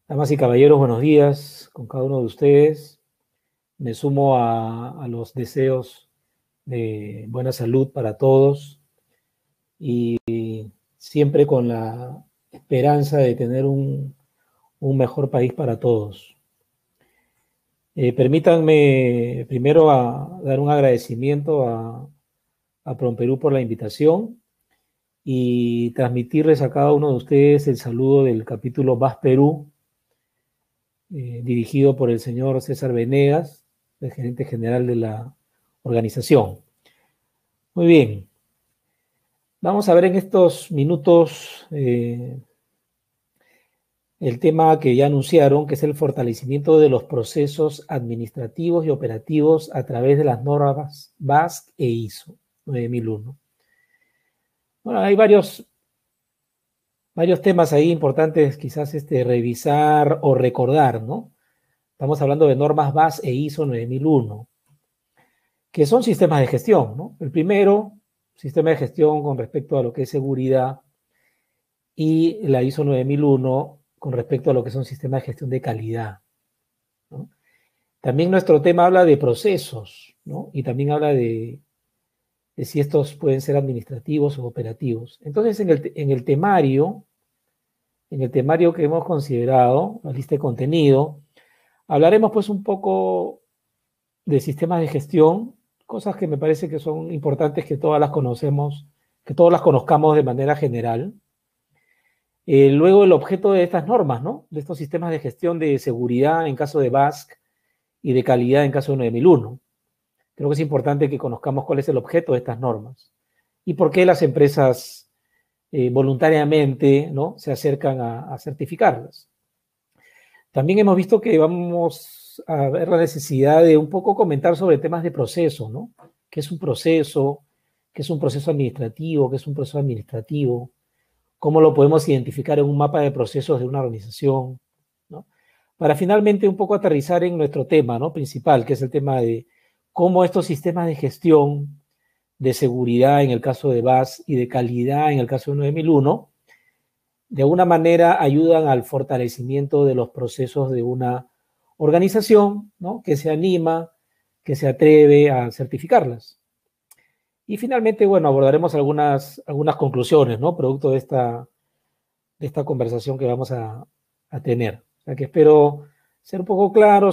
Damas y caballeros, buenos días con cada uno de ustedes. Me sumo a los deseos de buena salud para todos y siempre con la esperanza de tener un mejor país para todos. Permítanme primero dar un agradecimiento a PROMPERÚ por la invitación y transmitirles a cada uno de ustedes el saludo del capítulo VAS Perú, dirigido por el señor César Venegas, el gerente general de la organización. Muy bien, vamos a ver en estos minutos el tema que ya anunciaron, que es el fortalecimiento de los procesos administrativos y operativos a través de las normas BASC e ISO 9001. Bueno, hay varios temas ahí importantes quizás revisar o recordar, ¿no? Estamos hablando de normas BASC e ISO 9001, que son sistemas de gestión, ¿no? El primero, sistema de gestión con respecto a lo que es seguridad, y la ISO 9001 con respecto a lo que son sistemas de gestión de calidad, ¿no? También nuestro tema habla de procesos, ¿no? Y también habla de si estos pueden ser administrativos o operativos. Entonces, en el temario que hemos considerado, la lista de contenido, hablaremos pues un poco de sistemas de gestión, cosas que me parece que son importantes que todas las conocemos, que todos las conozcamos de manera general. Luego el objeto de estas normas, ¿no? De estos sistemas de gestión de seguridad en caso de BASC y de calidad en caso de 9001. Creo que es importante que conozcamos cuál es el objeto de estas normas y por qué las empresas voluntariamente, ¿no?, se acercan a certificarlas. También hemos visto que vamos a ver la necesidad de un poco comentar sobre temas de proceso, ¿no? ¿Qué es un proceso? ¿Qué es un proceso administrativo? ¿Qué es un proceso administrativo? ¿Cómo lo podemos identificar en un mapa de procesos de una organización, ¿no? Para finalmente un poco aterrizar en nuestro tema, ¿no?, principal, que es el tema de cómo estos sistemas de gestión de seguridad en el caso de BASC y de calidad en el caso de 9001, de alguna manera ayudan al fortalecimiento de los procesos de una organización, ¿no?, que se anima, que se atreve a certificarlas. Y finalmente, bueno, abordaremos algunas conclusiones, ¿no?, producto de esta conversación que vamos a tener. O sea que espero ser un poco claro,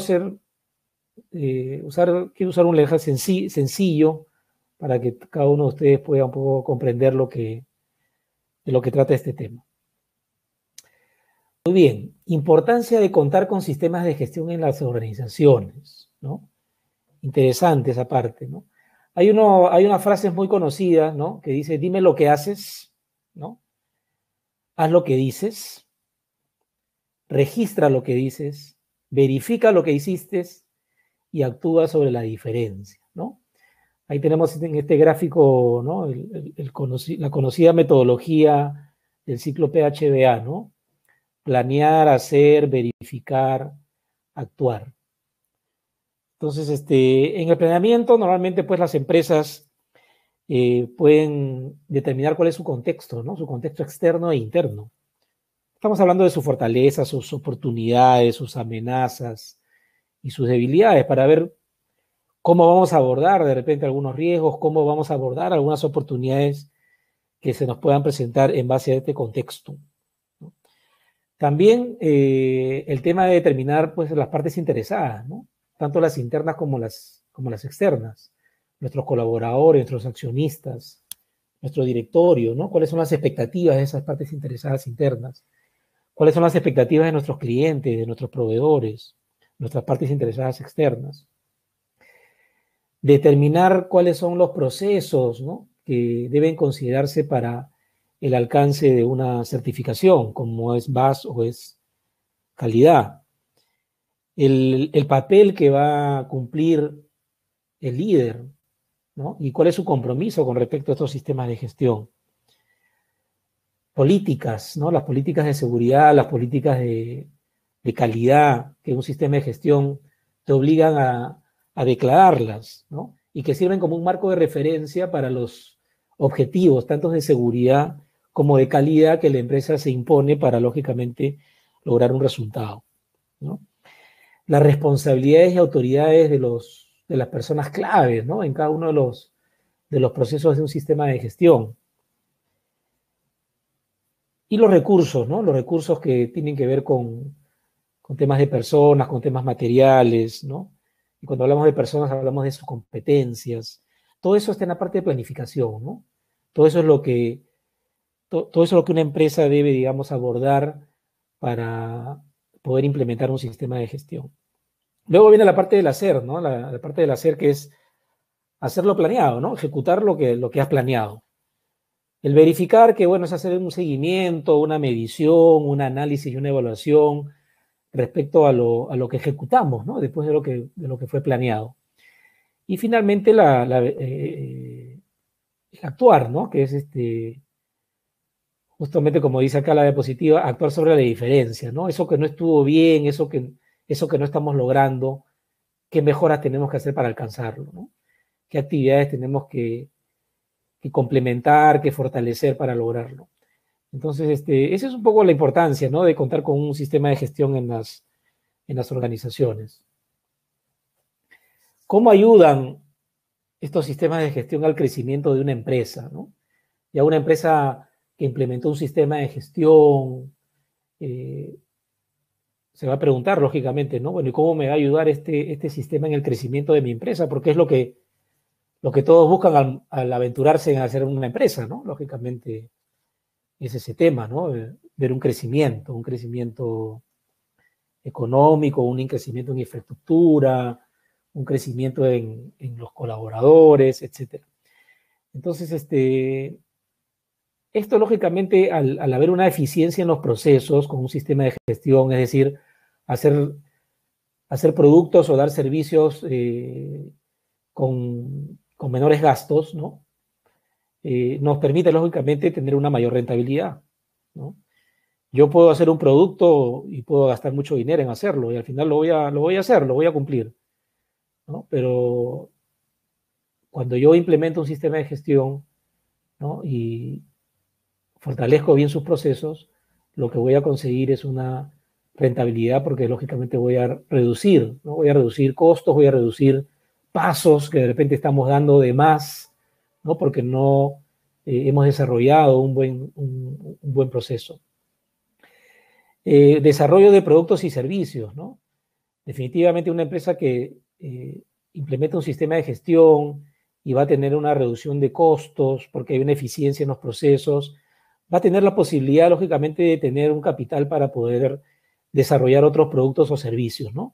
quiero usar un lenguaje sencillo para que cada uno de ustedes pueda un poco comprender de lo que trata este tema. Muy bien, importancia de contar con sistemas de gestión en las organizaciones, ¿no? Interesante esa parte, ¿no? Hay una frase muy conocida, ¿no?, que dice: dime lo que haces, ¿no? Haz lo que dices, registra lo que dices, verifica lo que hiciste y actúa sobre la diferencia, ¿no? Ahí tenemos en este gráfico, ¿no?, la conocida metodología del ciclo PHBA, ¿no? Planear, hacer, verificar, actuar. Entonces, en el planeamiento, normalmente, pues, las empresas pueden determinar cuál es su contexto, ¿no? Su contexto externo e interno. Estamos hablando de sus fortalezas, sus oportunidades, sus amenazas y sus debilidades, para ver cómo vamos a abordar de repente algunos riesgos, cómo vamos a abordar algunas oportunidades que se nos puedan presentar en base a este contexto, ¿no? También el tema de determinar, pues, las partes interesadas, ¿no?, tanto las internas como las externas, nuestros colaboradores, nuestros accionistas, nuestro directorio, ¿no? ¿Cuáles son las expectativas de esas partes interesadas internas? ¿Cuáles son las expectativas de nuestros clientes, de nuestros proveedores, nuestras partes interesadas externas? Determinar cuáles son los procesos, ¿no?, que deben considerarse para el alcance de una certificación, como es BASC o es calidad. El papel que va a cumplir el líder, ¿no?, y cuál es su compromiso con respecto a estos sistemas de gestión. Políticas, ¿no?, las políticas de seguridad, las políticas de calidad que un sistema de gestión te obligan a declararlas, ¿no?, y que sirven como un marco de referencia para los objetivos, tanto de seguridad como de calidad, que la empresa se impone para, lógicamente, lograr un resultado. ¿no? Las responsabilidades y autoridades de las personas claves, ¿no? En cada uno de los procesos de un sistema de gestión. Y los recursos, ¿no? Los recursos que tienen que ver con temas de personas, con temas materiales, ¿no? Y cuando hablamos de personas hablamos de sus competencias. Todo eso está en la parte de planificación, ¿no? Todo eso es lo que, todo eso es lo que una empresa debe, digamos, abordar para poder implementar un sistema de gestión. Luego viene la parte del hacer, ¿no? La parte del hacer que es hacerlo planeado, ¿no? Ejecutar lo que has planeado. El verificar que, bueno, es hacer un seguimiento, una medición, un análisis y una evaluación respecto a lo que ejecutamos, ¿no? Después de lo que fue planeado. Y finalmente el actuar, ¿no? Que es justamente como dice acá la diapositiva, actuar sobre la diferencia, ¿no? Eso que no estuvo bien, eso que no estamos logrando, qué mejoras tenemos que hacer para alcanzarlo, ¿no? Qué actividades tenemos que complementar, que fortalecer para lograrlo. Entonces, esa es un poco la importancia, ¿no? De contar con un sistema de gestión en las organizaciones. ¿Cómo ayudan estos sistemas de gestión al crecimiento de una empresa, ¿no? Ya una empresa que implementó un sistema de gestión, se va a preguntar, lógicamente, ¿no? Bueno, ¿y cómo me va a ayudar este sistema en el crecimiento de mi empresa? Porque es lo que todos buscan al aventurarse en hacer una empresa, ¿no? Lógicamente es ese tema, ¿no? Ver un crecimiento económico, un crecimiento en infraestructura, un crecimiento en los colaboradores, etc. Entonces, esto lógicamente al haber una eficiencia en los procesos con un sistema de gestión, es decir, hacer productos o dar servicios con menores gastos, ¿no? Nos permite lógicamente tener una mayor rentabilidad, ¿no? Yo puedo hacer un producto y puedo gastar mucho dinero en hacerlo y al final lo voy a hacer, lo voy a cumplir, ¿no? Pero cuando yo implemento un sistema de gestión, ¿no? Y fortalezco bien sus procesos, lo que voy a conseguir es una rentabilidad porque lógicamente voy a reducir, ¿no? Voy a reducir costos, voy a reducir pasos que de repente estamos dando de más, ¿no? Porque no hemos desarrollado un buen proceso. Desarrollo de productos y servicios, ¿no? Definitivamente una empresa que implementa un sistema de gestión y va a tener una reducción de costos porque hay una eficiencia en los procesos, va a tener la posibilidad, lógicamente, de tener un capital para poder desarrollar otros productos o servicios, ¿no?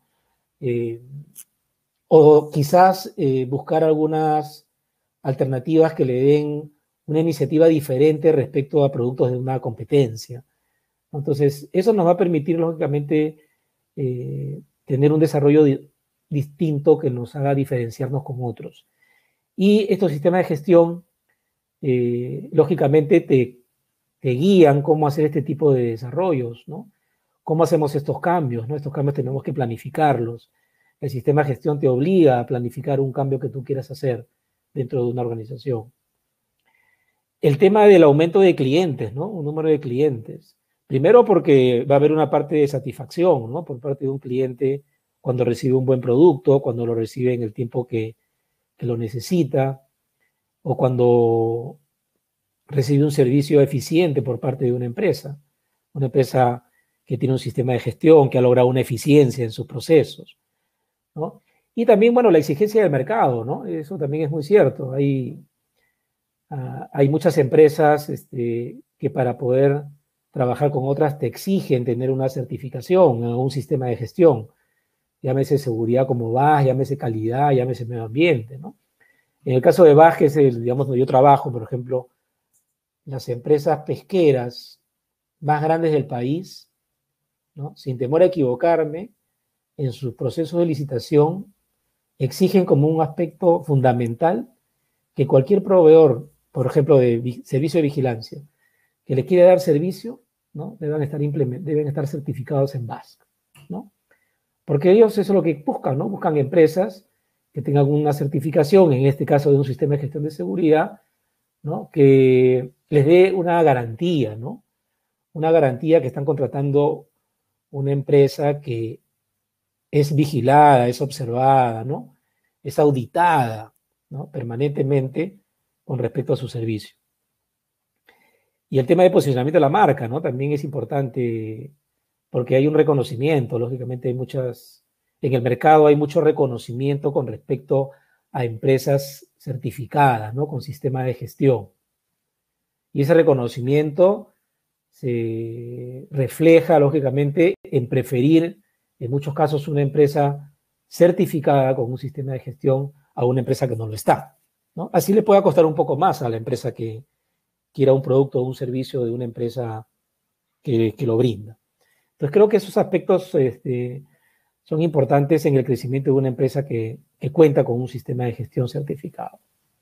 O quizás buscar algunas alternativas que le den una iniciativa diferente respecto a productos de una competencia. Entonces, eso nos va a permitir, lógicamente, tener un desarrollo distinto que nos haga diferenciarnos con otros. Y estos sistemas de gestión, lógicamente, te guían cómo hacer este tipo de desarrollos, ¿no? ¿Cómo hacemos estos cambios, ¿no? Estos cambios tenemos que planificarlos. El sistema de gestión te obliga a planificar un cambio que tú quieras hacer dentro de una organización. El tema del aumento de clientes, ¿no? Un número de clientes. Primero porque va a haber una parte de satisfacción, ¿no? Por parte de un cliente cuando recibe un buen producto, cuando lo recibe en el tiempo que lo necesita, o cuando recibe un servicio eficiente por parte de una empresa que tiene un sistema de gestión, que ha logrado una eficiencia en sus procesos, ¿no? Y también, bueno, la exigencia del mercado, ¿no? Eso también es muy cierto. Hay muchas empresas que para poder trabajar con otras te exigen tener una certificación o un sistema de gestión, llámese seguridad como BAS, llámese calidad, llámese medio ambiente, ¿no? En el caso de BAS, que es digamos, donde yo trabajo, por ejemplo, las empresas pesqueras más grandes del país, ¿no? Sin temor a equivocarme, en sus procesos de licitación exigen como un aspecto fundamental que cualquier proveedor, por ejemplo, de servicio de vigilancia, que le quiere dar servicio, ¿no? Deben estar certificados en BAS, ¿no? Porque ellos eso es lo que buscan, ¿no? Buscan empresas que tengan una certificación, en este caso de un sistema de gestión de seguridad, ¿no? Que les dé una garantía, ¿no? Una garantía que están contratando una empresa que es vigilada, es observada, ¿no? Es auditada, ¿no? Permanentemente con respecto a su servicio. Y el tema de posicionamiento de la marca, ¿no? También es importante porque hay un reconocimiento, lógicamente en el mercado hay mucho reconocimiento con respecto a empresas certificadas, ¿no? Con sistema de gestión. Y ese reconocimiento se refleja, lógicamente, en preferir, en muchos casos, una empresa certificada con un sistema de gestión a una empresa que no lo está, ¿no? Así le puede costar un poco más a la empresa que quiera un producto o un servicio de una empresa que lo brinda. Entonces, creo que esos aspectos son importantes en el crecimiento de una empresa que cuenta con un sistema de gestión certificado.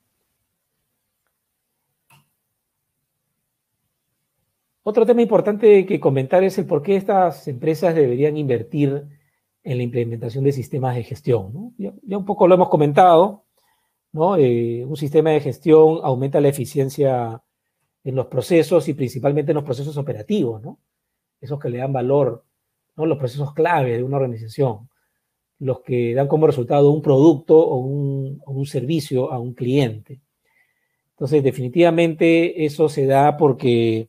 Otro tema importante que comentar es el por qué estas empresas deberían invertir en la implementación de sistemas de gestión, ¿no? Ya un poco lo hemos comentado, ¿no? Un sistema de gestión aumenta la eficiencia en los procesos y principalmente en los procesos operativos, ¿no? Esos que le dan valor, ¿no? Los procesos clave de una organización, los que dan como resultado un producto o un servicio a un cliente. Entonces, definitivamente eso se da porque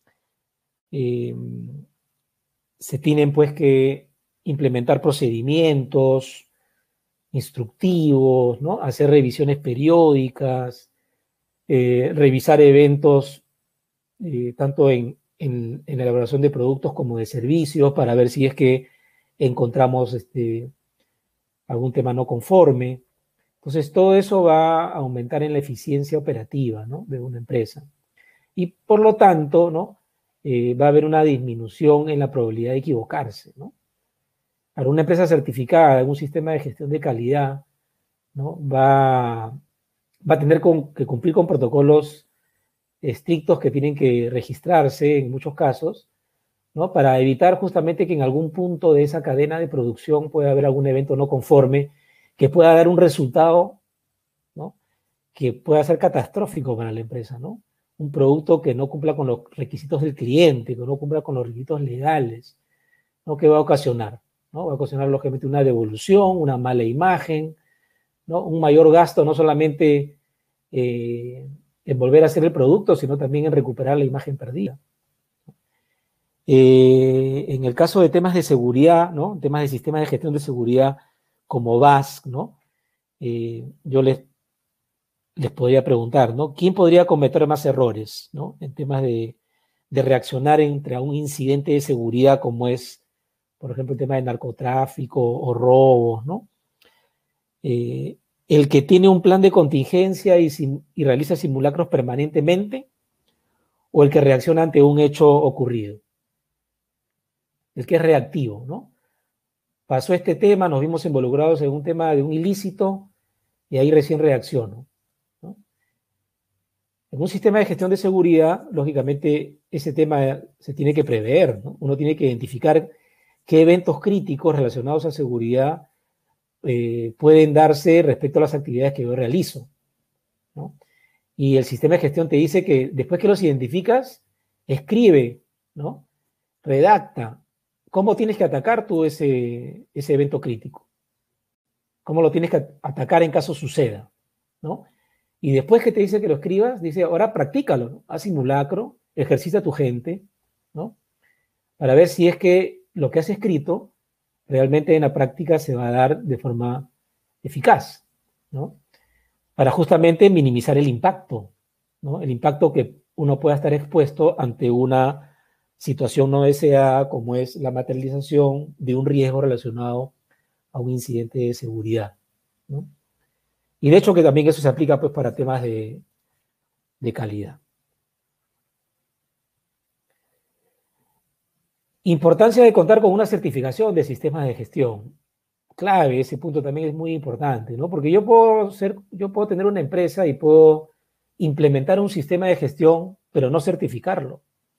se tienen pues que implementar procedimientos instructivos, ¿no? Hacer revisiones periódicas, revisar eventos tanto en la elaboración de productos como de servicios para ver si es que encontramos algún tema no conforme. Entonces, todo eso va a aumentar en la eficiencia operativa, ¿no? De una empresa. Y por lo tanto, ¿no? Va a haber una disminución en la probabilidad de equivocarse, ¿no? Para una empresa certificada en un sistema de gestión de calidad, ¿no? Va a tener que cumplir con protocolos estrictos que tienen que registrarse en muchos casos, ¿no? Para evitar justamente que en algún punto de esa cadena de producción pueda haber algún evento no conforme que pueda dar un resultado, ¿no? Que pueda ser catastrófico para la empresa, ¿no? Un producto que no cumpla con los requisitos del cliente, que no cumpla con los requisitos legales, ¿no? ¿Qué va a ocasionar? ¿No? Va a ocasionar, lógicamente, una devolución, una mala imagen, ¿no? Un mayor gasto, no solamente en volver a hacer el producto, sino también en recuperar la imagen perdida. En el caso de temas de seguridad, ¿no? Temas de sistemas de gestión de seguridad como VAS, ¿no? Yo les podría preguntar, ¿no? ¿Quién podría cometer más errores, ¿no? En temas de reaccionar entre un incidente de seguridad como es, por ejemplo, el tema de narcotráfico o robos, ¿no? El que tiene un plan de contingencia y realiza simulacros permanentemente o el que reacciona ante un hecho ocurrido. El que es reactivo, ¿no? Pasó este tema, nos vimos involucrados en un tema de un ilícito y ahí recién reacciono, ¿no? En un sistema de gestión de seguridad, lógicamente, ese tema se tiene que prever, ¿no? Uno tiene que identificar qué eventos críticos relacionados a seguridad pueden darse respecto a las actividades que yo realizo, ¿no? Y el sistema de gestión te dice que después que los identificas, escribe, ¿no? Redacta cómo tienes que atacar tú ese evento crítico, cómo lo tienes que atacar en caso suceda, ¿no? Y después que te dice que lo escribas, dice, ahora practícalo, ¿no? Haz simulacro, ejercita a tu gente, ¿no? Para ver si es que lo que has escrito realmente en la práctica se va a dar de forma eficaz, ¿no? Para justamente minimizar el impacto, ¿no? El impacto que uno pueda estar expuesto ante una situación no deseada como es la materialización de un riesgo relacionado a un incidente de seguridad, ¿no? Y de hecho que también eso se aplica pues para temas de calidad. Importancia de contar con una certificación de sistemas de gestión. Clave, ese punto también es muy importante, ¿no? Porque yo puedo tener una empresa y puedo implementar un sistema de gestión, pero no certificarlo,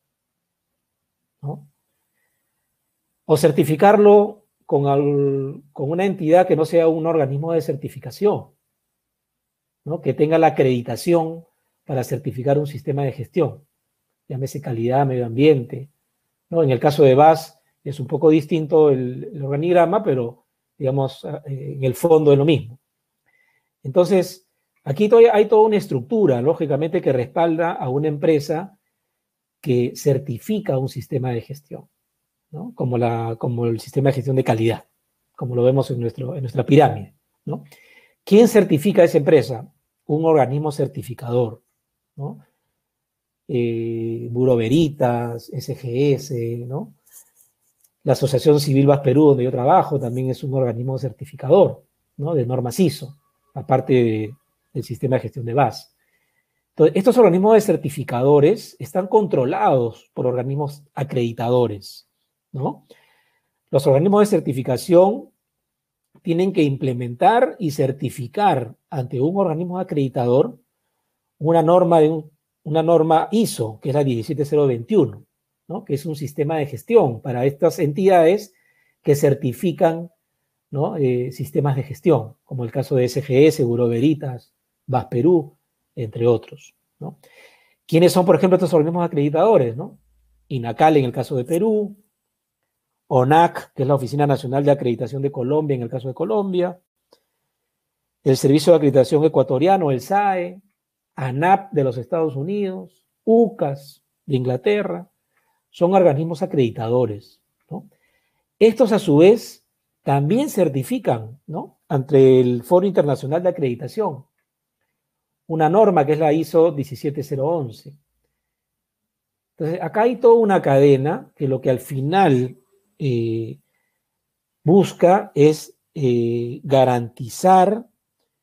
¿no? O certificarlo con una entidad que no sea un organismo de certificación, ¿no? Que tenga la acreditación para certificar un sistema de gestión, llámese calidad, medio ambiente, ¿no? En el caso de VAS es un poco distinto el organigrama, pero digamos, en el fondo de lo mismo. Entonces, aquí hay toda una estructura, lógicamente, que respalda a una empresa que certifica un sistema de gestión, ¿no? Como el sistema de gestión de calidad, como lo vemos en nuestra pirámide, ¿no? ¿Quién certifica a esa empresa? Un organismo certificador, ¿no? Bureau Veritas, SGS, ¿no? La Asociación Civil VAS Perú, donde yo trabajo, también es un organismo certificador, ¿no? De normas ISO, aparte del sistema de gestión de VAS. Entonces, estos organismos de certificadores están controlados por organismos acreditadores, ¿no? Los organismos de certificación tienen que implementar y certificar ante un organismo acreditador una norma ISO, que es la 17021, ¿no? Que es un sistema de gestión para estas entidades que certifican, ¿no? Sistemas de gestión, como el caso de SGS, Bureau Veritas, VAS Perú, entre otros, ¿no? ¿Quiénes son, por ejemplo, estos organismos acreditadores, ¿no? INACAL en el caso de Perú, ONAC, que es la Oficina Nacional de Acreditación de Colombia en el caso de Colombia, el Servicio de Acreditación Ecuatoriano, el SAE, ANAP de los Estados Unidos, UCAS de Inglaterra, son organismos acreditadores, ¿no? Estos a su vez también certifican, ¿no? Ante el Foro Internacional de Acreditación, una norma que es la ISO 17011. Entonces, acá hay toda una cadena que lo que al final busca es garantizar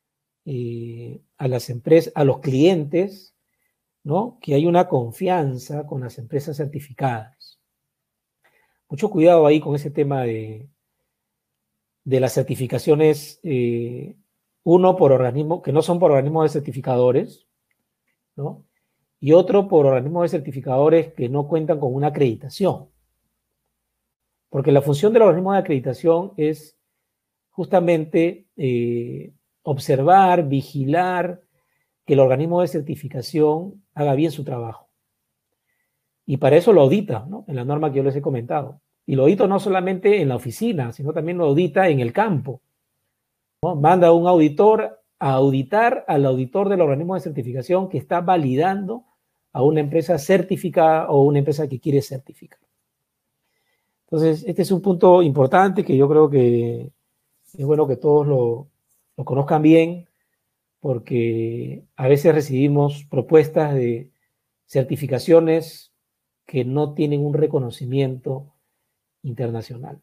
a las empresas, a los clientes, ¿no? Que hay una confianza con las empresas certificadas. Mucho cuidado ahí con ese tema de las certificaciones, uno por organismo, que no son por organismos de certificadores, ¿no? Y otro por organismos de certificadores que no cuentan con una acreditación. Porque la función de los organismos de acreditación es justamente observar, vigilar que el organismo de certificación haga bien su trabajo. Y para eso lo audita, ¿no? En la norma que yo les he comentado. Y lo audita no solamente en la oficina, sino también lo audita en el campo, ¿no? Manda a un auditor a auditar al auditor del organismo de certificación que está validando a una empresa certificada o una empresa que quiere certificar. Entonces, este es un punto importante que yo creo que es bueno que todos lo conozcan bien, porque a veces recibimos propuestas de certificaciones que no tienen un reconocimiento internacional.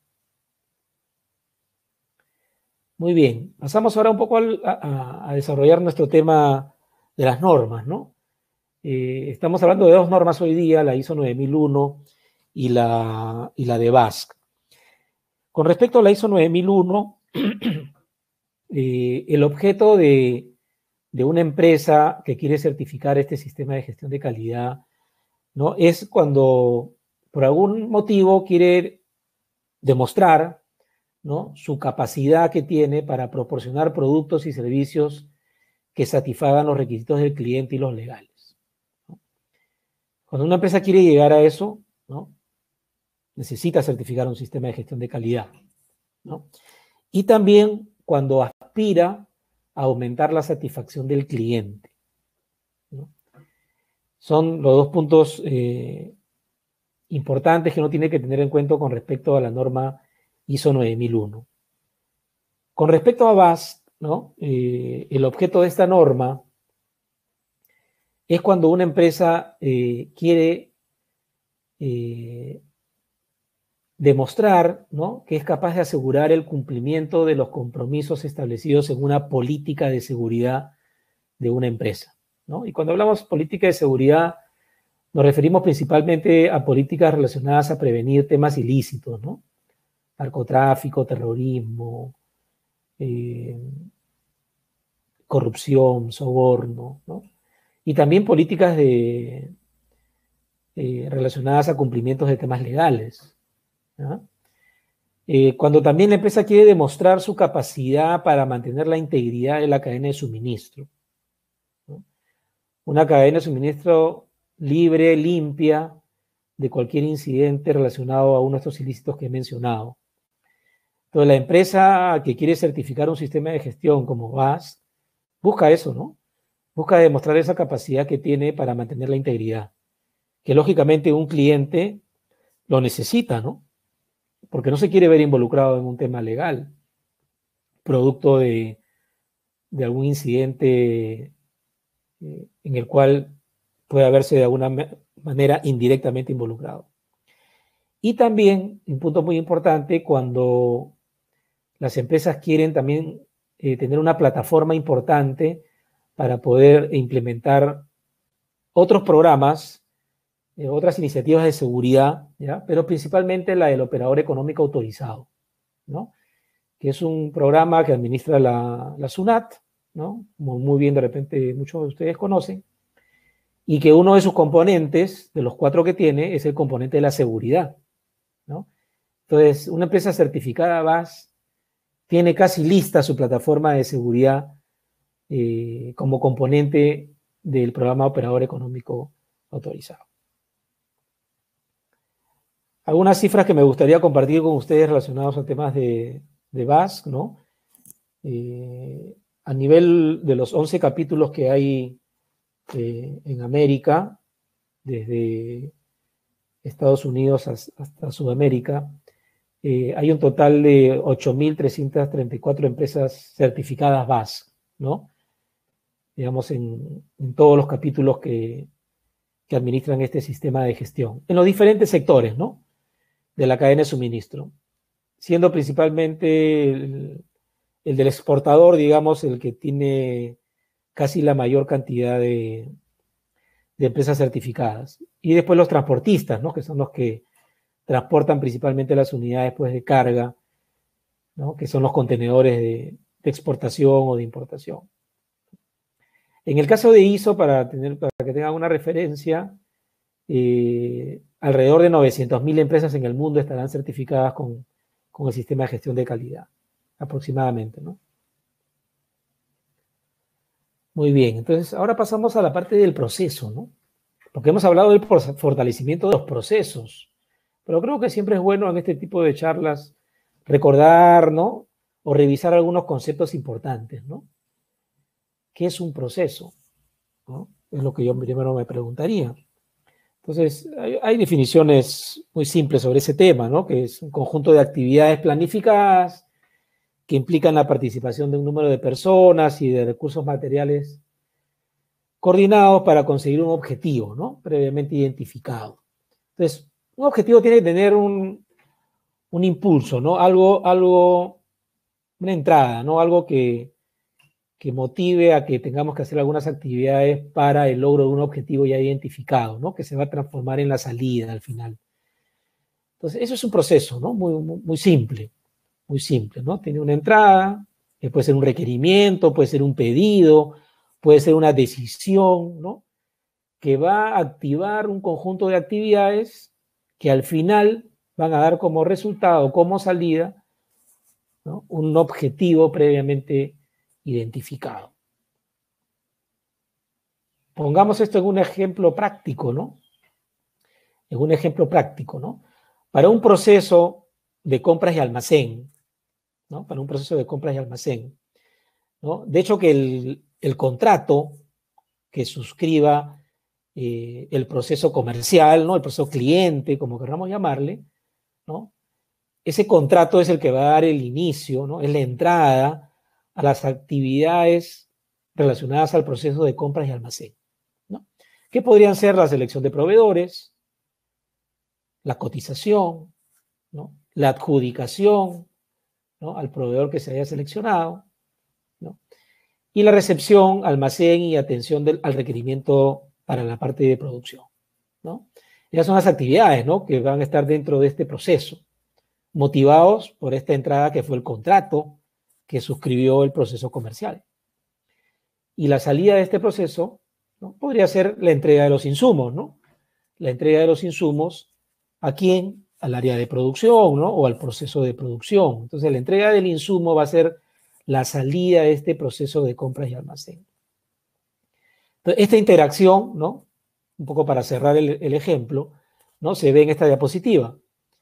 Muy bien, pasamos ahora un poco a desarrollar nuestro tema de las normas, ¿no? Estamos hablando de dos normas hoy día, la ISO 9001 y la de BASC. Con respecto a la ISO 9001, el objeto de una empresa que quiere certificar este sistema de gestión de calidad, ¿no? Es cuando por algún motivo quiere demostrar, ¿no? Su capacidad que tiene para proporcionar productos y servicios que satisfagan los requisitos del cliente y los legales, ¿no? Cuando una empresa quiere llegar a eso, ¿no? Necesita certificar un sistema de gestión de calidad, ¿no? Y también cuando aspira a aumentar la satisfacción del cliente, ¿no? Son los dos puntos importantes que uno tiene que tener en cuenta con respecto a la norma ISO 9001. Con respecto a BASC, ¿no? El objeto de esta norma es cuando una empresa quiere demostrar, ¿no? Que es capaz de asegurar el cumplimiento de los compromisos establecidos en una política de seguridad de una empresa, ¿no? Y cuando hablamos de política de seguridad, nos referimos principalmente a políticas relacionadas a prevenir temas ilícitos, ¿no? Narcotráfico, terrorismo, corrupción, soborno, ¿no? Y también políticas relacionadas a cumplimientos de temas legales, ¿no? Cuando también la empresa quiere demostrar su capacidad para mantener la integridad de la cadena de suministro, ¿no? Una cadena de suministro libre, limpia de cualquier incidente relacionado a uno de estos ilícitos que he mencionado. Entonces, la empresa que quiere certificar un sistema de gestión como VAS, busca eso, ¿no? Busca demostrar esa capacidad que tiene para mantener la integridad, que lógicamente un cliente lo necesita, ¿no? Porque no se quiere ver involucrado en un tema legal, producto de algún incidente en el cual puede verse de alguna manera indirectamente involucrado. Y también, un punto muy importante, cuando las empresas quieren también tener una plataforma importante para poder implementar otros programas, otras iniciativas de seguridad, ¿ya? Pero principalmente la del operador económico autorizado, ¿no? Que es un programa que administra la SUNAT, ¿no? Como muy bien de repente muchos de ustedes conocen, y que uno de sus componentes, de los 4 que tiene, es el componente de la seguridad, ¿no? Entonces, una empresa certificada VAS tiene casi lista su plataforma de seguridad como componente del programa operador económico autorizado. Algunas cifras que me gustaría compartir con ustedes relacionados a temas de VAS, ¿no? A nivel de los 11 capítulos que hay en América, desde Estados Unidos hasta Sudamérica, hay un total de 8.334 empresas certificadas VAS, ¿no? Digamos, en todos los capítulos que administran este sistema de gestión, en los diferentes sectores, ¿no? De la cadena de suministro, siendo principalmente el del exportador, digamos, el que tiene casi la mayor cantidad de empresas certificadas. Y después los transportistas, ¿no? Que son los que transportan principalmente las unidades pues, de carga, ¿no? Que son los contenedores de exportación o de importación. En el caso de ISO, para que tengan una referencia, alrededor de 900.000 empresas en el mundo estarán certificadas con el sistema de gestión de calidad, aproximadamente, ¿no? Muy bien, entonces ahora pasamos a la parte del proceso, ¿no? Porque hemos hablado del fortalecimiento de los procesos, pero creo que siempre es bueno en este tipo de charlas recordar, ¿no? O revisar algunos conceptos importantes, ¿no? ¿Qué es un proceso? ¿No? Es lo que yo primero me preguntaría. Entonces, hay definiciones muy simples sobre ese tema, ¿no? Que es un conjunto de actividades planificadas que implican la participación de un número de personas y de recursos materiales coordinados para conseguir un objetivo, ¿no? Previamente identificado. Entonces, un objetivo tiene que tener un impulso, ¿no? Una entrada, ¿no? Algo que motive a que tengamos que hacer algunas actividades para el logro de un objetivo ya identificado, ¿no? Que se va a transformar en la salida al final. Entonces, eso es un proceso, ¿no? Muy simple, ¿no? Tiene una entrada, que puede ser un requerimiento, puede ser un pedido, puede ser una decisión, ¿no? Que va a activar un conjunto de actividades que al final van a dar como resultado, como salida, ¿no? Un objetivo previamente identificado. Pongamos esto en un ejemplo práctico, ¿no? En un ejemplo práctico, ¿no? Para un proceso de compras y almacén, ¿no? Para un proceso de compras y almacén, ¿no? De hecho, que el contrato que suscriba el proceso comercial, ¿no? El proceso cliente, como queramos llamarle, ¿no? Ese contrato es el que va a dar el inicio, ¿no? Es la entrada a las actividades relacionadas al proceso de compras y almacén, ¿no? Que podrían ser la selección de proveedores, la cotización, ¿no? La adjudicación, ¿no? Al proveedor que se haya seleccionado, ¿no? Y la recepción, almacén y atención al requerimiento para la parte de producción, ¿no? Esas son las actividades, ¿no? Que van a estar dentro de este proceso, motivados por esta entrada que fue el contrato que suscribió el proceso comercial. Y la salida de este proceso, ¿no? Podría ser la entrega de los insumos, ¿no? La entrega de los insumos ¿a quién? Al área de producción, ¿no? O al proceso de producción. Entonces, la entrega del insumo va a ser la salida de este proceso de compras y almacén. Entonces, esta interacción, ¿no? Un poco para cerrar el ejemplo, ¿no? Se ve en esta diapositiva.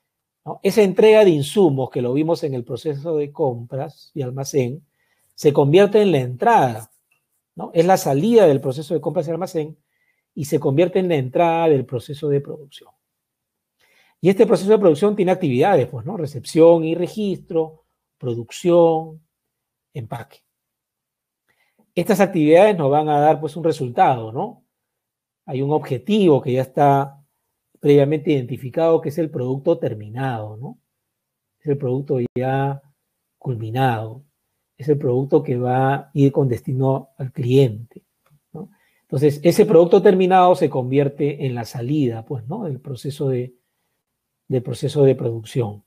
¿no? Esa entrega de insumos que lo vimos en el proceso de compras y almacén se convierte en la entrada, ¿no? Es la salida del proceso de compras y almacén y se convierte en la entrada del proceso de producción. Y este proceso de producción tiene actividades, pues, ¿no? Recepción y registro, producción, empaque. Estas actividades nos van a dar, pues, un resultado, ¿no? Hay un objetivo que ya está previamente identificado, que es el producto terminado, ¿no? Es el producto ya culminado. Es el producto que va a ir con destino al cliente, ¿no? Entonces, ese producto terminado se convierte en la salida, pues, ¿no? Del proceso de producción.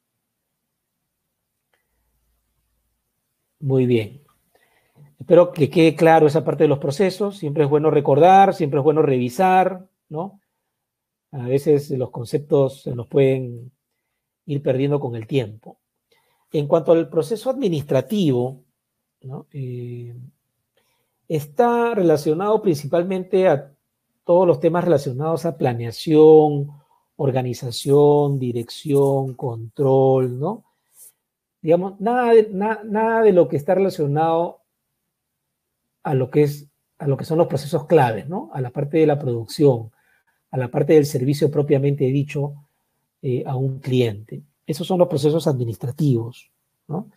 Muy bien. Espero que quede claro esa parte de los procesos. Siempre es bueno recordar, siempre es bueno revisar, ¿no? A veces los conceptos se nos pueden ir perdiendo con el tiempo. En cuanto al proceso administrativo, ¿no? Está relacionado principalmente a todos los temas relacionados a planeación, organización, dirección, control, ¿no? Digamos, nada de lo que está relacionado a lo que son los procesos claves, ¿no? A la parte de la producción, a la parte del servicio propiamente dicho a un cliente. Esos son los procesos administrativos, ¿no?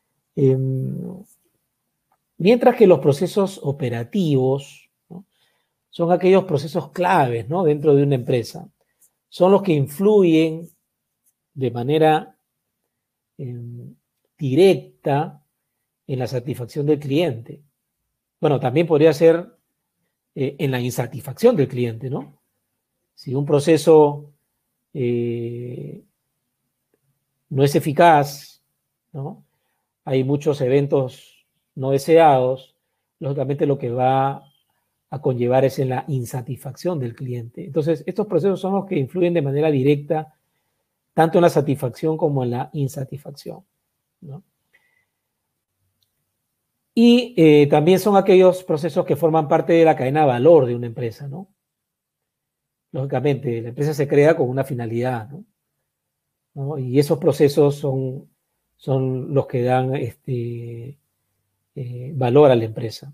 Mientras que los procesos operativos, ¿no? Son aquellos procesos claves, ¿no? Dentro de una empresa. Son los que influyen de manera directa en la satisfacción del cliente. Bueno, también podría ser en la insatisfacción del cliente, ¿no? Si un proceso no es eficaz, ¿no? Hay muchos eventos no deseados, lógicamente lo que va a conllevar es en la insatisfacción del cliente. Entonces, estos procesos son los que influyen de manera directa tanto en la satisfacción como en la insatisfacción, ¿no? Y también son aquellos procesos que forman parte de la cadena de valor de una empresa, ¿no? Lógicamente, la empresa se crea con una finalidad, ¿no? ¿No? Y esos procesos son los que dan valor a la empresa.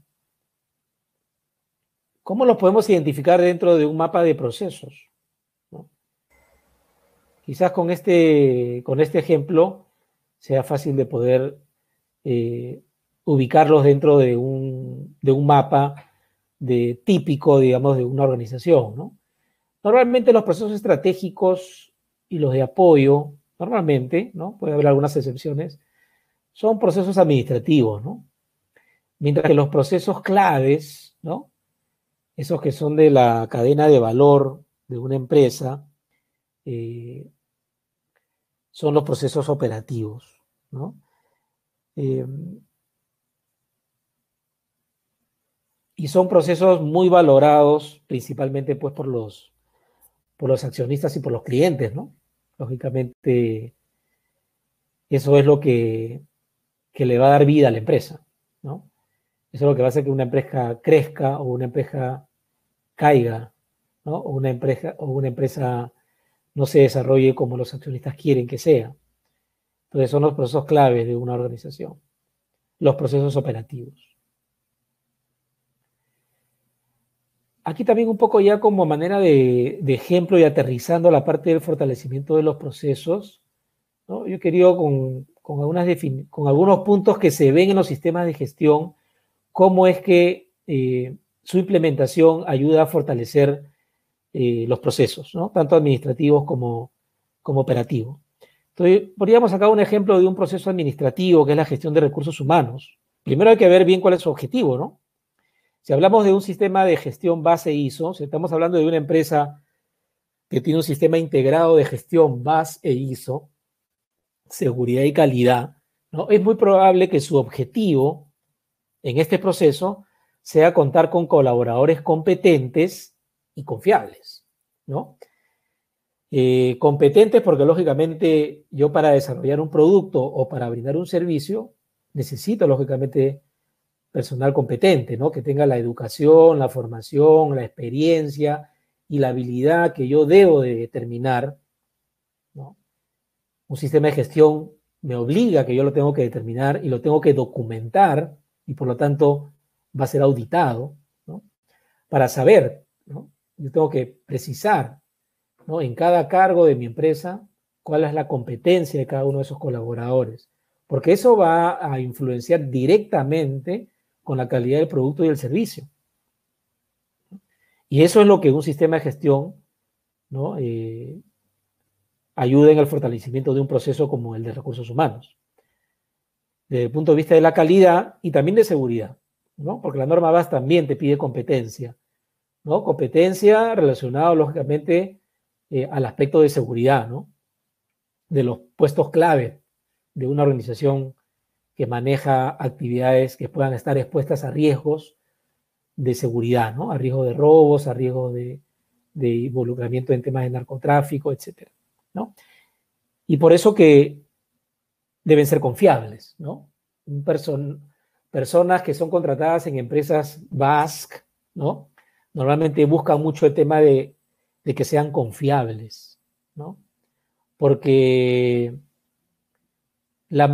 ¿Cómo los podemos identificar dentro de un mapa de procesos? ¿No? Quizás con este ejemplo sea fácil de poder ubicarlos dentro de un mapa típico, digamos, de una organización, ¿no? Normalmente los procesos estratégicos y los de apoyo, normalmente, ¿no? Puede haber algunas excepciones, son procesos administrativos, ¿no? Mientras que los procesos claves, ¿no? Esos que son de la cadena de valor de una empresa, son los procesos operativos, ¿no? Y son procesos muy valorados principalmente pues por los accionistas y por los clientes, ¿no? Lógicamente, eso es lo que le va a dar vida a la empresa, ¿no? Eso es lo que va a hacer que una empresa crezca o una empresa caiga, ¿no? O una empresa no se desarrolle como los accionistas quieren que sea. Entonces son los procesos claves de una organización, los procesos operativos. Aquí también un poco ya como manera de ejemplo y aterrizando la parte del fortalecimiento de los procesos, ¿no? Yo quería con algunos puntos que se ven en los sistemas de gestión, cómo es que su implementación ayuda a fortalecer los procesos, ¿no? Tanto administrativos como operativos. Entonces, podríamos sacar un ejemplo de un proceso administrativo que es la gestión de recursos humanos. Primero hay que ver bien cuál es su objetivo, ¿no? Si hablamos de un sistema de gestión base ISO, si estamos hablando de una empresa que tiene un sistema integrado de gestión base e ISO, seguridad y calidad, ¿no? Es muy probable que su objetivo en este proceso sea contar con colaboradores competentes y confiables, ¿no? Competentes porque lógicamente yo para desarrollar un producto o para brindar un servicio necesito lógicamente personal competente, ¿no? Que tenga la educación, la formación, la experiencia y la habilidad que yo debo de determinar, ¿no? Un sistema de gestión me obliga a que yo lo tengo que determinar y lo tengo que documentar y por lo tanto va a ser auditado, ¿no? Para saber, ¿no? Yo tengo que precisar, ¿no? En cada cargo de mi empresa cuál es la competencia de cada uno de esos colaboradores, porque eso va a influenciar directamente con la calidad del producto y el servicio. Y eso es lo que un sistema de gestión, ¿no? Ayuda en el fortalecimiento de un proceso como el de recursos humanos, desde el punto de vista de la calidad y también de seguridad, ¿no? Porque la norma VAS también te pide competencia, ¿no? Competencia relacionada, lógicamente, al aspecto de seguridad, ¿no? De los puestos clave de una organización que maneja actividades que puedan estar expuestas a riesgos de seguridad, ¿no? A riesgo de robos, a riesgo de involucramiento en temas de narcotráfico, etcétera, ¿no? Y por eso que deben ser confiables, ¿no? Personas que son contratadas en empresas VASC, ¿no? Normalmente buscan mucho el tema de que sean confiables, ¿no? Porque el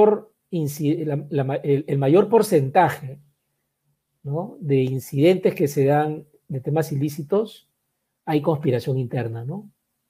mayor porcentaje, ¿no? De incidentes que se dan de temas ilícitos, hay conspiración interna, ¿no?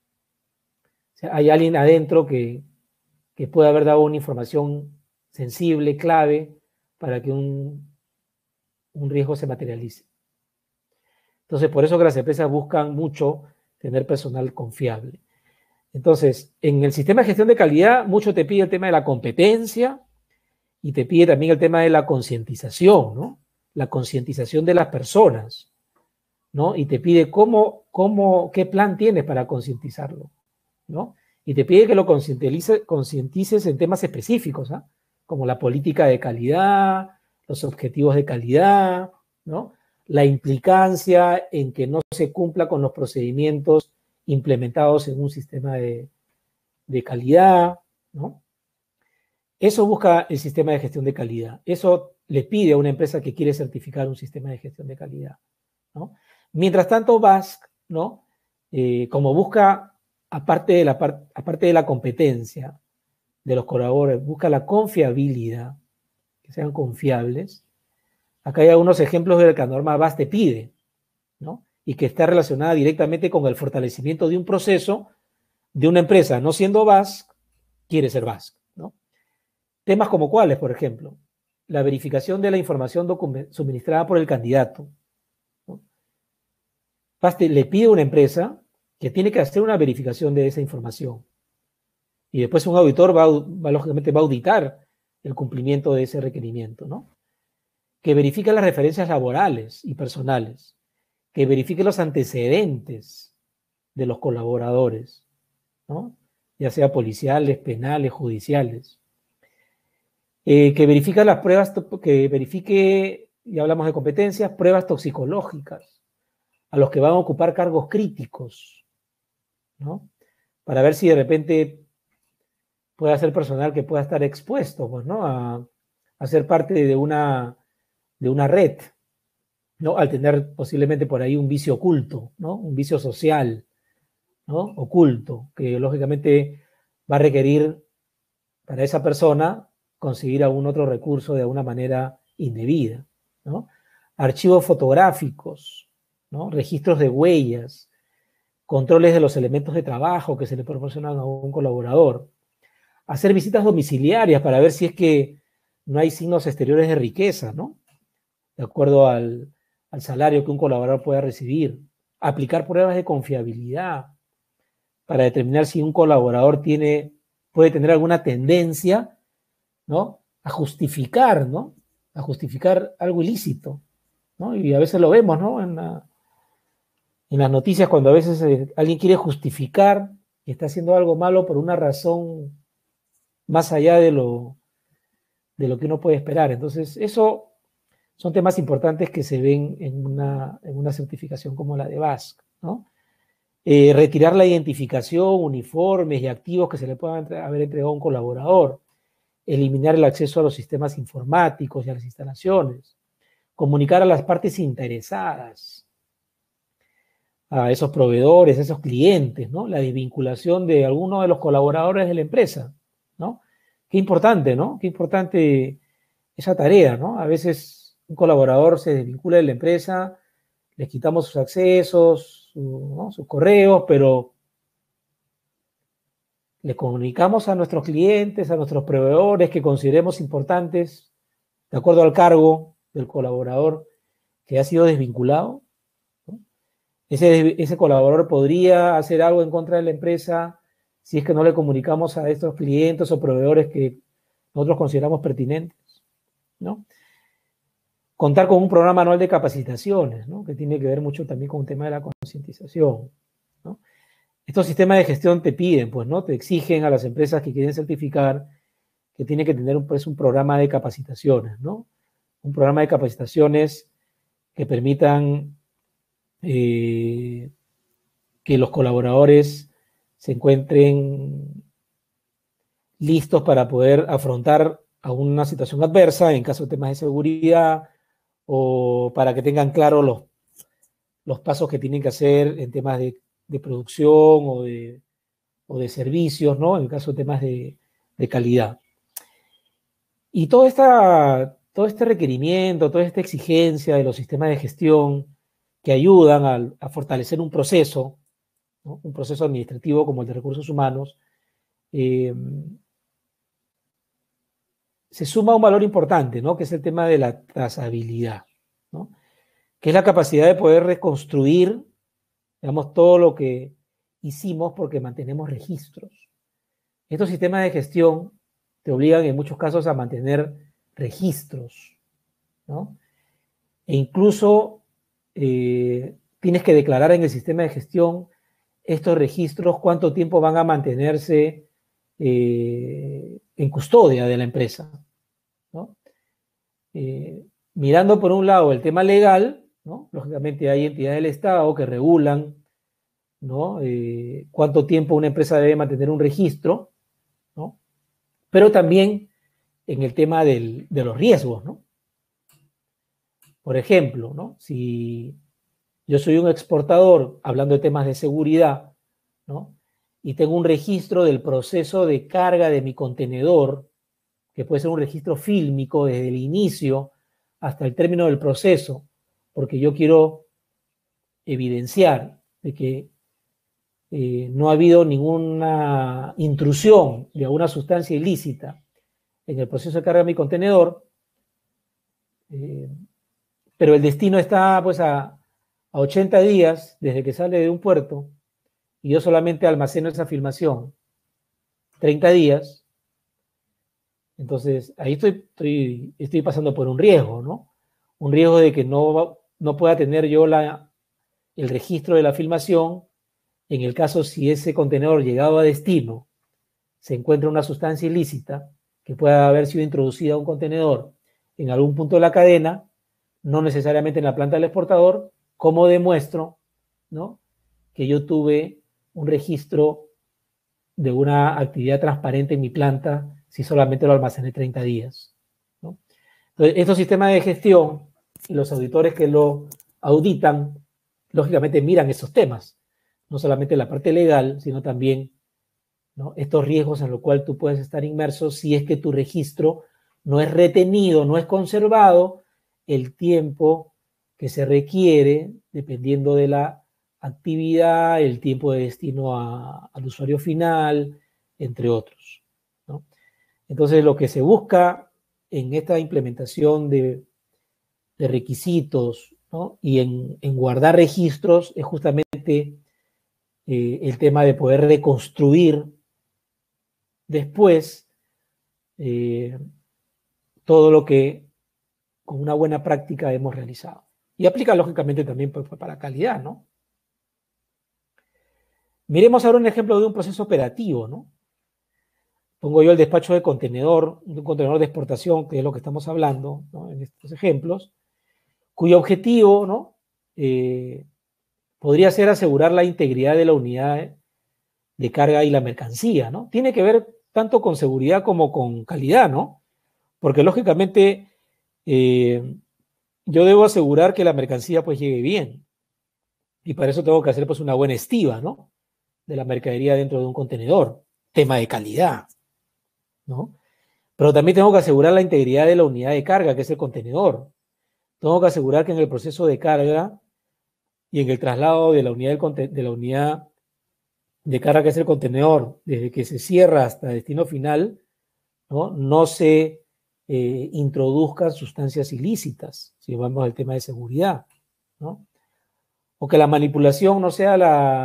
O sea, hay alguien adentro que puede haber dado una información sensible, clave, para que un riesgo se materialice. Entonces, por eso que las empresas buscan mucho tener personal confiable. Entonces, en el sistema de gestión de calidad, mucho te pide el tema de la competencia y te pide también el tema de la concientización, ¿no? La concientización de las personas, ¿no? Y te pide qué plan tienes para concientizarlo, ¿no? Y te pide que lo concientices en temas específicos, ¿eh? Como la política de calidad, los objetivos de calidad, ¿no? La implicancia en que no se cumpla con los procedimientos implementados en un sistema de calidad, ¿no? Eso busca el sistema de gestión de calidad. Eso le pide a una empresa que quiere certificar un sistema de gestión de calidad, ¿no? Mientras tanto, VASC, ¿no? Como busca, aparte de la competencia de los colaboradores, busca la confiabilidad, que sean confiables. Acá hay algunos ejemplos de lo que la norma VASC te pide, ¿no? Y que está relacionada directamente con el fortalecimiento de un proceso de una empresa, no siendo VASC, quiere ser VASC, ¿no? Temas como cuáles, por ejemplo, la verificación de la información suministrada por el candidato, ¿no? VASC le pide a una empresa que tiene que hacer una verificación de esa información. Y después un auditor lógicamente va a auditar el cumplimiento de ese requerimiento, ¿no? Que verifique las referencias laborales y personales, que verifique los antecedentes de los colaboradores, ¿no? Ya sea policiales, penales, judiciales. Que verifique las pruebas, que verifique, ya hablamos de competencias, pruebas toxicológicas a los que van a ocupar cargos críticos, ¿no? Para ver si de repente puede ser personal que pueda estar expuesto, pues, ¿no? A ser parte de una red, ¿no? Al tener posiblemente por ahí un vicio oculto, ¿no? Un vicio social, ¿no? Oculto, que lógicamente va a requerir para esa persona conseguir algún otro recurso de alguna manera indebida, ¿no? Archivos fotográficos, ¿no? Registros de huellas, controles de los elementos de trabajo que se le proporcionan a un colaborador, hacer visitas domiciliarias para ver si es que no hay signos exteriores de riqueza, ¿no? De acuerdo al salario que un colaborador pueda recibir, aplicar pruebas de confiabilidad para determinar si un colaborador puede tener alguna tendencia, ¿no? A justificar, ¿no? A justificar algo ilícito, ¿no? Y a veces lo vemos, ¿no? En las noticias, cuando a veces alguien quiere justificar que está haciendo algo malo por una razón más allá de lo que uno puede esperar. Entonces, eso son temas importantes que se ven en una certificación como la de VASC, ¿no? Retirar la identificación, uniformes y activos que se le puedan haber entregado a un colaborador, eliminar el acceso a los sistemas informáticos y a las instalaciones, comunicar a las partes interesadas, a esos proveedores, a esos clientes, ¿no? La desvinculación de alguno de los colaboradores de la empresa, ¿no? Qué importante, ¿no? Qué importante esa tarea, ¿no? A veces un colaborador se desvincula de la empresa, les quitamos sus accesos, ¿no? Sus correos, pero le comunicamos a nuestros clientes, a nuestros proveedores que consideremos importantes, de acuerdo al cargo del colaborador que ha sido desvinculado, ¿no? Ese colaborador podría hacer algo en contra de la empresa si es que no le comunicamos a estos clientes o proveedores que nosotros consideramos pertinentes, ¿no? Contar con un programa anual de capacitaciones, ¿no? Que tiene que ver mucho también con el tema de la concientización, ¿no? Estos sistemas de gestión te piden, pues, ¿no? Te exigen a las empresas que quieren certificar que tiene que tener pues, un programa de capacitaciones, ¿no? Un programa de capacitaciones que permitan que los colaboradores se encuentren listos para poder afrontar a una situación adversa en caso de temas de seguridad o para que tengan claro los pasos que tienen que hacer en temas de producción o de servicios, ¿no? En el caso de temas de calidad. Y todo este requerimiento, toda esta exigencia de los sistemas de gestión que ayudan a fortalecer un proceso, ¿no? Un proceso administrativo como el de recursos humanos, se suma un valor importante, ¿no? Que es el tema de la trazabilidad, ¿no? Que es la capacidad de poder reconstruir, digamos, todo lo que hicimos porque mantenemos registros. Estos sistemas de gestión te obligan en muchos casos a mantener registros, ¿no? E incluso tienes que declarar en el sistema de gestión estos registros, cuánto tiempo van a mantenerse en custodia de la empresa, ¿no? Mirando por un lado el tema legal, ¿no? Lógicamente hay entidades del Estado que regulan, ¿no? Cuánto tiempo una empresa debe mantener un registro, ¿no? Pero también en el tema de los riesgos, ¿no? Por ejemplo, ¿no? Si yo soy un exportador, hablando de temas de seguridad, ¿no? Y tengo un registro del proceso de carga de mi contenedor, que puede ser un registro fílmico desde el inicio hasta el término del proceso, porque yo quiero evidenciar de que no ha habido ninguna intrusión de alguna sustancia ilícita en el proceso de carga de mi contenedor, pero el destino está pues a 80 días desde que sale de un puerto y yo solamente almaceno esa filmación 30 días, entonces ahí estoy pasando por un riesgo, ¿no? Un riesgo de que no pueda tener yo el registro de la filmación en el caso si ese contenedor llegado a destino se encuentra una sustancia ilícita que pueda haber sido introducida a un contenedor en algún punto de la cadena, no necesariamente en la planta del exportador. ¿Cómo demuestro, ¿no? Que yo tuve un registro de una actividad transparente en mi planta si solamente lo almacené 30 días, ¿no? Entonces, estos sistemas de gestión y los auditores que lo auditan, lógicamente miran esos temas, no solamente la parte legal, sino también, ¿no? Estos riesgos en los cuales tú puedes estar inmerso si es que tu registro no es retenido, no es conservado el tiempo que se requiere, dependiendo de la actividad, el tiempo de destino al usuario final, entre otros, ¿no? Entonces, lo que se busca en esta implementación de requisitos, ¿no? Y en guardar registros es justamente el tema de poder reconstruir después todo lo que con una buena práctica hemos realizado. Y aplica lógicamente también para calidad, ¿no? Miremos ahora un ejemplo de un proceso operativo, ¿no? Pongo yo el despacho de un contenedor de exportación, que es lo que estamos hablando, ¿no? En estos ejemplos, cuyo objetivo, ¿no? Podría ser asegurar la integridad de la unidad de carga y la mercancía, ¿no? Tiene que ver tanto con seguridad como con calidad, ¿no? Porque lógicamente yo debo asegurar que la mercancía pues llegue bien, Y para eso tengo que hacer pues una buena estiva, ¿no? De la mercadería dentro de un contenedor. Tema de calidad, ¿no? Pero también tengo que asegurar la integridad de la unidad de carga, que es el contenedor. Tengo que asegurar que en el proceso de carga y en el traslado de la unidad, de la unidad de carga, que es el contenedor, desde que se cierra hasta destino final, no se introduzcan sustancias ilícitas, si vamos al tema de seguridad, ¿no? O que la manipulación no sea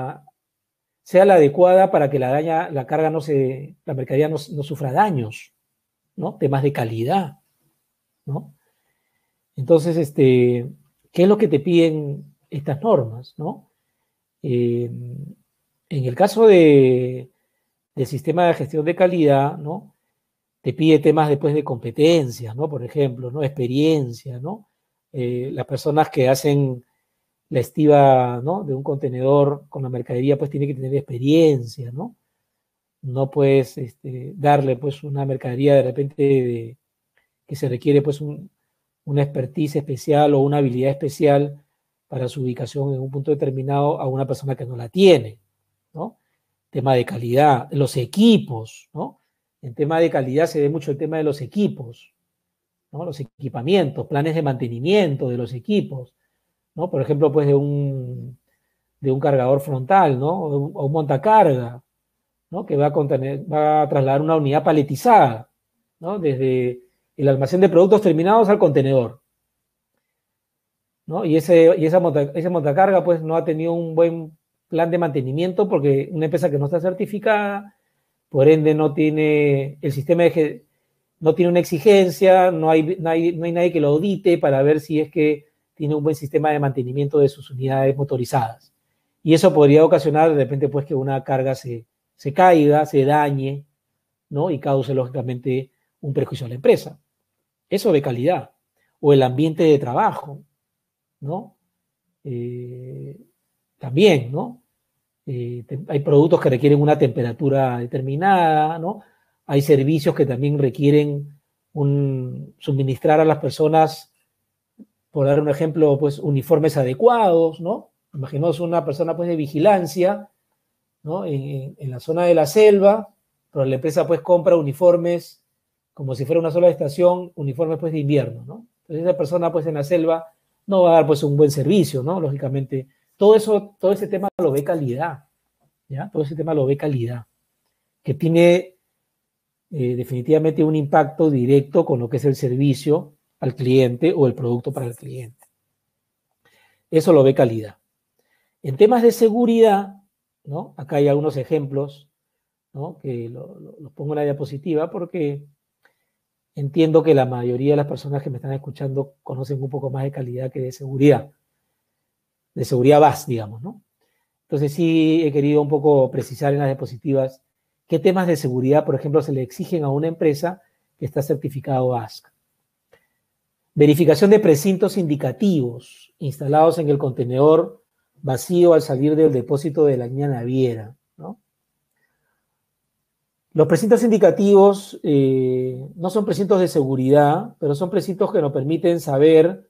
sea la adecuada para que la carga la mercadería no sufra daños, ¿no? Temas de calidad, ¿no? Entonces, ¿qué es lo que te piden estas normas, ¿no? En el caso del sistema de gestión de calidad, ¿no? Te pide temas después de competencias, ¿no? Por ejemplo, ¿no? Experiencia, ¿no? Las personas que hacen la estiva, ¿no? De un contenedor con la mercadería, pues tiene que tener experiencia, ¿no? No puedes darle pues una mercadería de repente que se requiere pues una expertise especial o una habilidad especial para su ubicación en un punto determinado a una persona que no la tiene, ¿no? Tema de calidad, los equipos, ¿no? En tema de calidad se ve mucho el tema de los equipos, ¿no? Los equipamientos, planes de mantenimiento de los equipos, ¿no? Por ejemplo, pues de un cargador frontal, ¿no? O un montacarga, ¿no? Que va a trasladar una unidad paletizada, ¿no? Desde el almacén de productos terminados al contenedor, ¿no? Y esa montacarga pues no ha tenido un buen plan de mantenimiento porque una empresa que no está certificada, por ende no tiene el sistema no tiene una exigencia, no hay nadie que lo audite para ver si es que tiene un buen sistema de mantenimiento de sus unidades motorizadas. Y eso podría ocasionar de repente pues que una carga se caiga, se dañe, ¿no? Y cause lógicamente un perjuicio a la empresa. Eso de calidad. O el ambiente de trabajo, ¿no? También, ¿no? Hay productos que requieren una temperatura determinada, ¿no? Hay servicios que también requieren suministrar a las personas, por dar un ejemplo, pues uniformes adecuados, ¿no? Imaginemos una persona pues de vigilancia, ¿no? En la zona de la selva, pero la empresa pues compra uniformes como si fuera una sola estación, uniformes pues de invierno, ¿no? Entonces esa persona pues en la selva no va a dar pues un buen servicio, ¿no? Lógicamente, todo ese tema lo ve calidad, ¿ya? Todo ese tema lo ve calidad, que tiene definitivamente un impacto directo con lo que es el servicio al cliente o el producto para el cliente. Eso lo ve calidad. En temas de seguridad, ¿no? Acá hay algunos ejemplos, ¿no? Que los pongo en la diapositiva porque entiendo que la mayoría de las personas que me están escuchando conocen un poco más de calidad que de seguridad VAS, digamos, ¿no? Entonces sí he querido un poco precisar en las diapositivas qué temas de seguridad, por ejemplo, se le exigen a una empresa que está certificado ASC. Verificación de precintos indicativos instalados en el contenedor vacío al salir del depósito de la línea naviera, ¿no? Los precintos indicativos no son precintos de seguridad, pero son precintos que nos permiten saber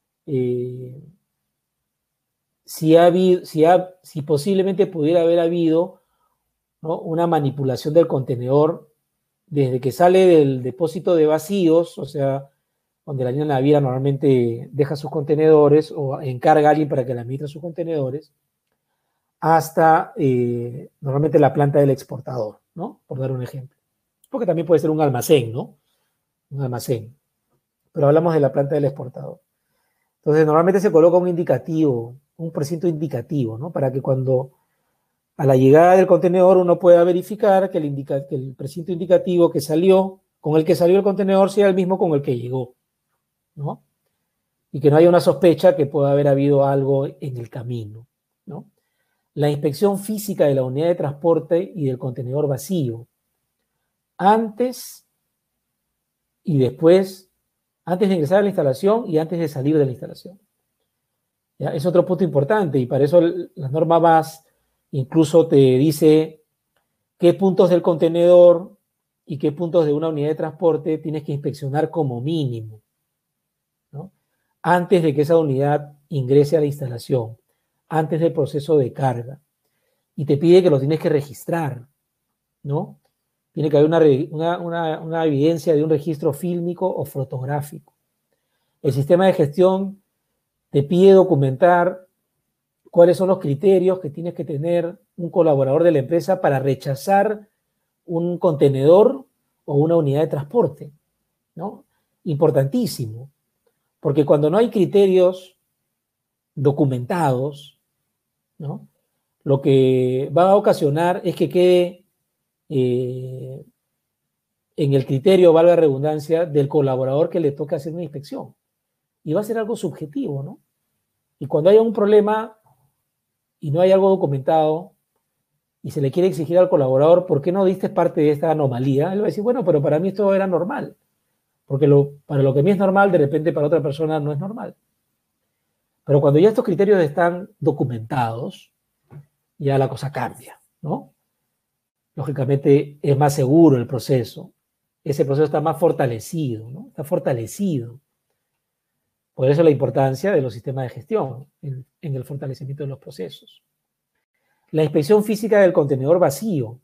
si posiblemente pudiera haber habido, ¿no? Una manipulación del contenedor desde que sale del depósito de vacíos, o sea, donde la línea naviera normalmente deja sus contenedores o encarga a alguien para que le administre sus contenedores, hasta normalmente la planta del exportador, ¿no? Por dar un ejemplo. Porque también puede ser un almacén, ¿no? Un almacén. Pero hablamos de la planta del exportador. Entonces, normalmente se coloca un indicativo, un precinto indicativo, ¿no? Para que cuando a la llegada del contenedor uno pueda verificar que el precinto indicativo con el que salió el contenedor sea el mismo con el que llegó, ¿no? Y que no haya una sospecha que pueda haber habido algo en el camino, ¿no? La inspección física de la unidad de transporte y del contenedor vacío, antes y después, antes de ingresar a la instalación y antes de salir de la instalación. ¿Ya? Es otro punto importante y para eso la norma VAS incluso te dice qué puntos del contenedor y qué puntos de una unidad de transporte tienes que inspeccionar como mínimo, ¿no? Antes de que esa unidad ingrese a la instalación, antes del proceso de carga y te pide que lo tienes que registrar, ¿no? Tiene que haber una evidencia de un registro fílmico o fotográfico. El sistema de gestión te pide documentar cuáles son los criterios que tienes que tener un colaborador de la empresa para rechazar un contenedor o una unidad de transporte, ¿no? Importantísimo, porque cuando no hay criterios documentados, ¿no? Lo que va a ocasionar es que quede en el criterio, valga la redundancia, del colaborador que le toca hacer una inspección. Y va a ser algo subjetivo, ¿no? Y cuando haya un problema y no hay algo documentado y se le quiere exigir al colaborador, ¿por qué no diste parte de esta anomalía? Él va a decir, bueno, pero para mí esto era normal. Porque para lo que a mí es normal, de repente para otra persona no es normal. Pero cuando ya estos criterios están documentados, ya la cosa cambia, ¿no? Lógicamente es más seguro el proceso. Ese proceso está más fortalecido, ¿no? Está fortalecido. Por eso la importancia de los sistemas de gestión en el fortalecimiento de los procesos. La inspección física del contenedor vacío.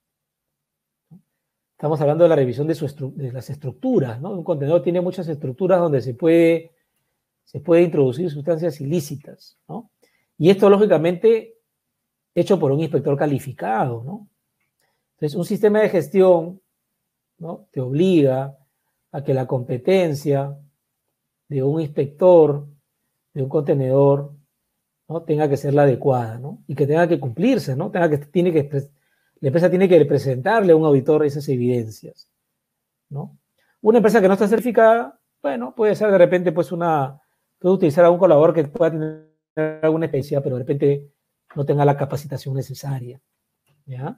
Estamos hablando de la revisión de las estructuras, ¿no? Un contenedor tiene muchas estructuras donde se puede introducir sustancias ilícitas, ¿no? Y esto, lógicamente, hecho por un inspector calificado, ¿no? Entonces, un sistema de gestión, ¿no? Te obliga a que la competencia de un inspector de un contenedor, ¿no? Tenga que ser la adecuada, ¿no? Y que tenga que cumplirse, ¿no? La empresa tiene que presentarle a un auditor esas evidencias, ¿no? Una empresa que no está certificada, bueno, puede ser de repente, pues puede utilizar a un colaborador que pueda tener alguna especialidad, pero de repente no tenga la capacitación necesaria, ¿ya?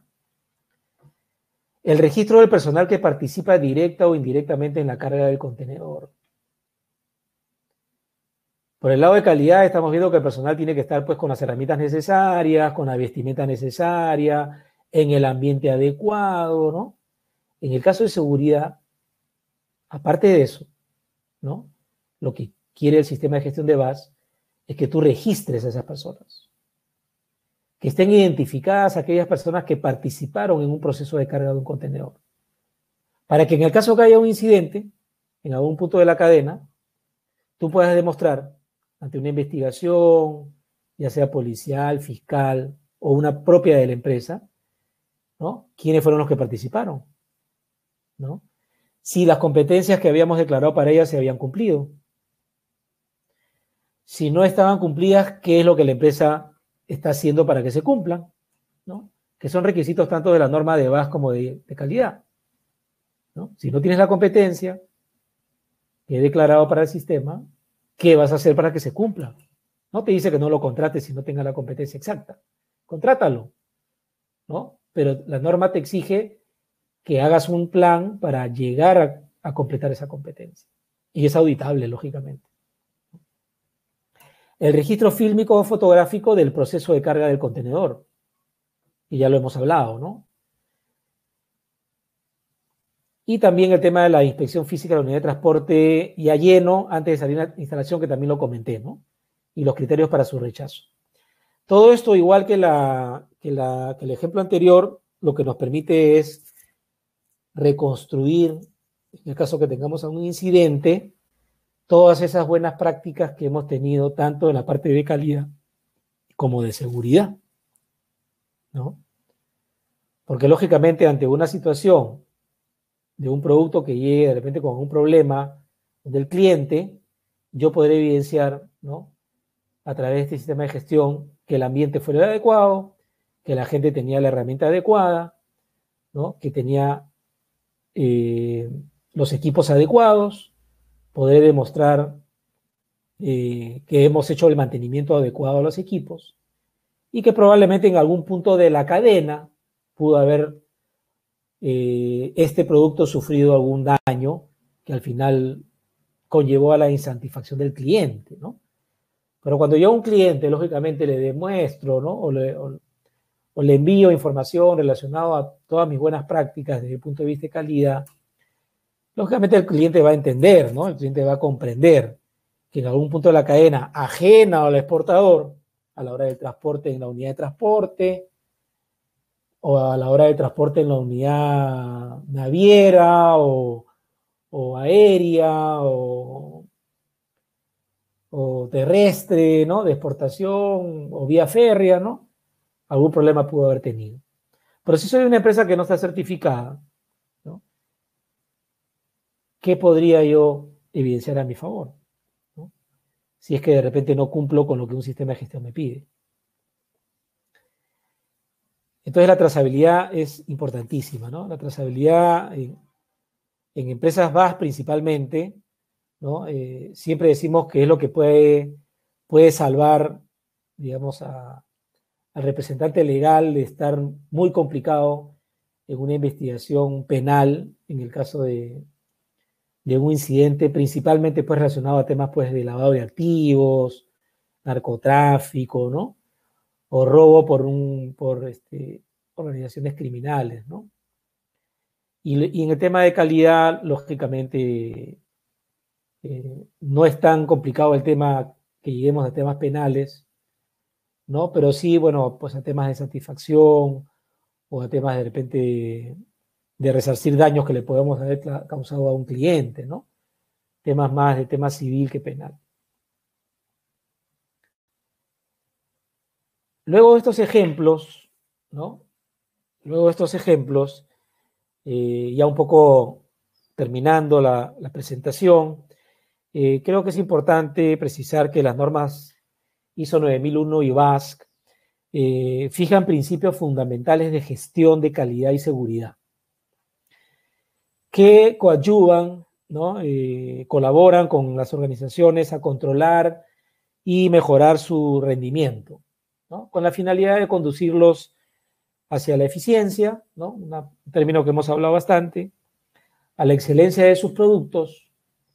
El registro del personal que participa directa o indirectamente en la carga del contenedor. Por el lado de calidad estamos viendo que el personal tiene que estar pues con las herramientas necesarias, con la vestimenta necesaria, en el ambiente adecuado, ¿no? En el caso de seguridad, aparte de eso, ¿no? Lo que quiere el sistema de gestión de VAS es que tú registres a esas personas, que estén identificadas aquellas personas que participaron en un proceso de carga de un contenedor, para que en el caso que haya un incidente en algún punto de la cadena, tú puedas demostrar ante una investigación, ya sea policial, fiscal o una propia de la empresa, ¿no? ¿Quiénes fueron los que participaron? ¿No? Si las competencias que habíamos declarado para ellas se habían cumplido. Si no estaban cumplidas, ¿qué es lo que la empresa está haciendo para que se cumplan? ¿No? Que son requisitos tanto de la norma de VAS como de calidad, ¿no? Si no tienes la competencia que he declarado para el sistema, ¿qué vas a hacer para que se cumpla? No te dice que no lo contrates si no tenga la competencia exacta. Contrátalo, ¿no? Pero la norma te exige que hagas un plan para llegar a completar esa competencia. Y es auditable, lógicamente. El registro fílmico o fotográfico del proceso de carga del contenedor. Y ya lo hemos hablado, ¿no? Y también el tema de la inspección física de la unidad de transporte ya lleno antes de salir a la instalación, que también lo comenté, ¿no? Y los criterios para su rechazo. Todo esto, igual que el ejemplo anterior, lo que nos permite es reconstruir, en el caso que tengamos algún incidente, todas esas buenas prácticas que hemos tenido, tanto en la parte de calidad como de seguridad, ¿no? Porque lógicamente ante una situación de un producto que llegue de repente con un problema del cliente, yo podré evidenciar, ¿no? A través de este sistema de gestión que el ambiente fuera el adecuado, que la gente tenía la herramienta adecuada, ¿no? Que tenía los equipos adecuados, podré demostrar que hemos hecho el mantenimiento adecuado a los equipos y que probablemente en algún punto de la cadena pudo haber este producto sufrido algún daño que al final conllevó a la insatisfacción del cliente, ¿no? Pero cuando yo a un cliente, lógicamente, le demuestro, ¿no? O le envío información relacionada a todas mis buenas prácticas desde el punto de vista de calidad, lógicamente el cliente va a entender, ¿no? El cliente va a comprender que en algún punto de la cadena, ajena al exportador, a la hora del transporte en la unidad de transporte, o a la hora de transporte en la unidad naviera, o aérea, o terrestre, ¿no? De exportación, o vía férrea, ¿no? Algún problema pudo haber tenido. Pero si soy una empresa que no está certificada, ¿no? ¿Qué podría yo evidenciar a mi favor? ¿No? Si es que de repente no cumplo con lo que un sistema de gestión me pide. Entonces la trazabilidad es importantísima, ¿no? La trazabilidad en empresas VAS principalmente, ¿no? Siempre decimos que es lo que puede salvar, digamos, al representante legal de estar muy complicado en una investigación penal, en el caso de un incidente, principalmente pues relacionado a temas pues de lavado de activos, narcotráfico, ¿no? O robo por organizaciones criminales, ¿no? Y en el tema de calidad, lógicamente, no es tan complicado el tema que lleguemos a temas penales, ¿no? Pero sí, bueno, pues a temas de satisfacción o a temas de repente de resarcir daños que le podemos haber causado a un cliente, ¿no? Temas más de tema civil que penal. Luego de estos ejemplos, ¿no? Luego de estos ejemplos, ya un poco terminando la presentación, creo que es importante precisar que las normas ISO 9001 y BASC fijan principios fundamentales de gestión de calidad y seguridad que coadyuvan, ¿no? Colaboran con las organizaciones a controlar y mejorar su rendimiento, ¿no? Con la finalidad de conducirlos hacia la eficiencia, ¿no? Un término que hemos hablado bastante, a la excelencia de sus productos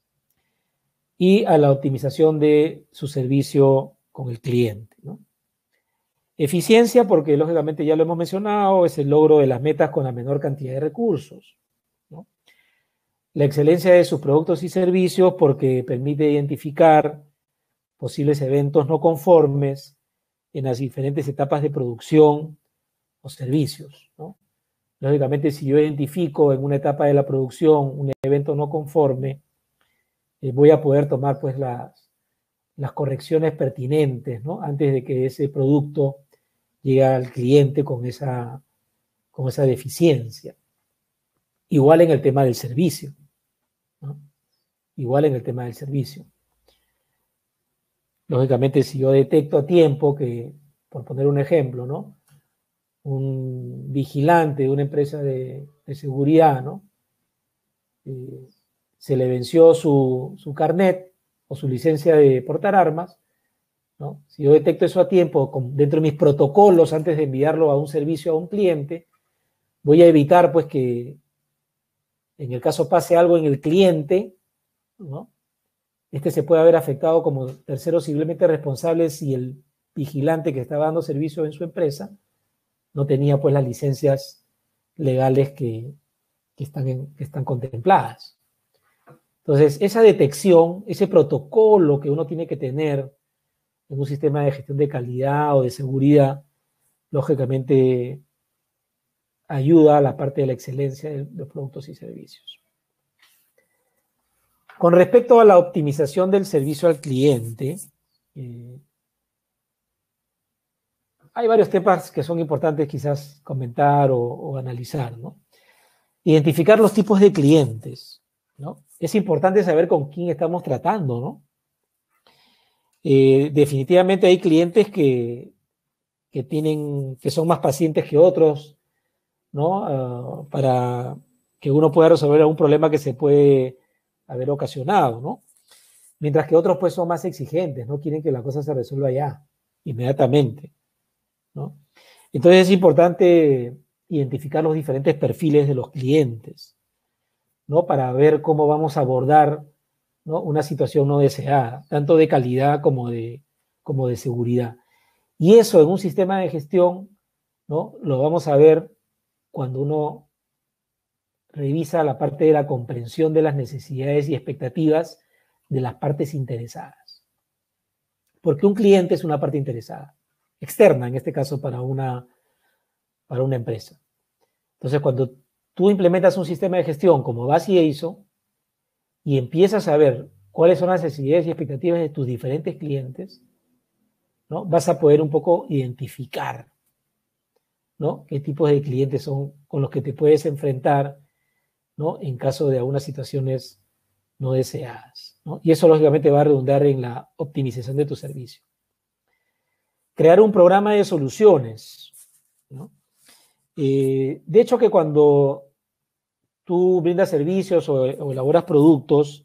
y a la optimización de su servicio con el cliente, ¿no? Eficiencia, porque lógicamente ya lo hemos mencionado, es el logro de las metas con la menor cantidad de recursos, ¿no? La excelencia de sus productos y servicios, porque permite identificar posibles eventos no conformes en las diferentes etapas de producción o servicios, ¿no? Lógicamente, si yo identifico en una etapa de la producción un evento no conforme, voy a poder tomar pues las correcciones pertinentes, ¿no? Antes de que ese producto llegue al cliente con esa deficiencia. Igual en el tema del servicio, ¿no? Igual en el tema del servicio. Lógicamente, si yo detecto a tiempo que, por poner un ejemplo, ¿no? Un vigilante de una empresa de seguridad, ¿no? Se le venció su carnet o su licencia de portar armas, ¿no? Si yo detecto eso a tiempo, dentro de mis protocolos, antes de enviarlo a un servicio a un cliente, voy a evitar pues que en el caso pase algo en el cliente, ¿no? Este se puede haber afectado como tercero civilmente responsable si el vigilante que estaba dando servicio en su empresa no tenía pues las licencias legales que están contempladas. Entonces, esa detección, ese protocolo que uno tiene que tener en un sistema de gestión de calidad o de seguridad, lógicamente ayuda a la parte de la excelencia de los productos y servicios. Con respecto a la optimización del servicio al cliente, hay varios temas que son importantes quizás comentar o analizar, ¿no? Identificar los tipos de clientes, ¿no? Es importante saber con quién estamos tratando, ¿no? Definitivamente hay clientes que son más pacientes que otros, ¿no? Para que uno pueda resolver algún problema que se puede haber ocasionado, ¿no? Mientras que otros pues son más exigentes, ¿no? Quieren que la cosa se resuelva ya, inmediatamente, ¿no? Entonces es importante identificar los diferentes perfiles de los clientes, ¿no? Para ver cómo vamos a abordar, ¿no? Una situación no deseada, tanto de calidad como de seguridad. Y eso en un sistema de gestión, ¿no? Lo vamos a ver cuando uno revisa la parte de la comprensión de las necesidades y expectativas de las partes interesadas. Porque un cliente es una parte interesada. externa, en este caso para una empresa. Entonces, cuando tú implementas un sistema de gestión como BAS y ISO y empiezas a ver cuáles son las necesidades y expectativas de tus diferentes clientes, ¿no? Vas a poder un poco identificar, ¿no? Qué tipos de clientes son con los que te puedes enfrentar, ¿no? En caso de algunas situaciones no deseadas, ¿no? Y eso lógicamente va a redundar en la optimización de tu servicio. Crear un programa de soluciones, ¿no? De hecho, que cuando tú brindas servicios o elaboras productos,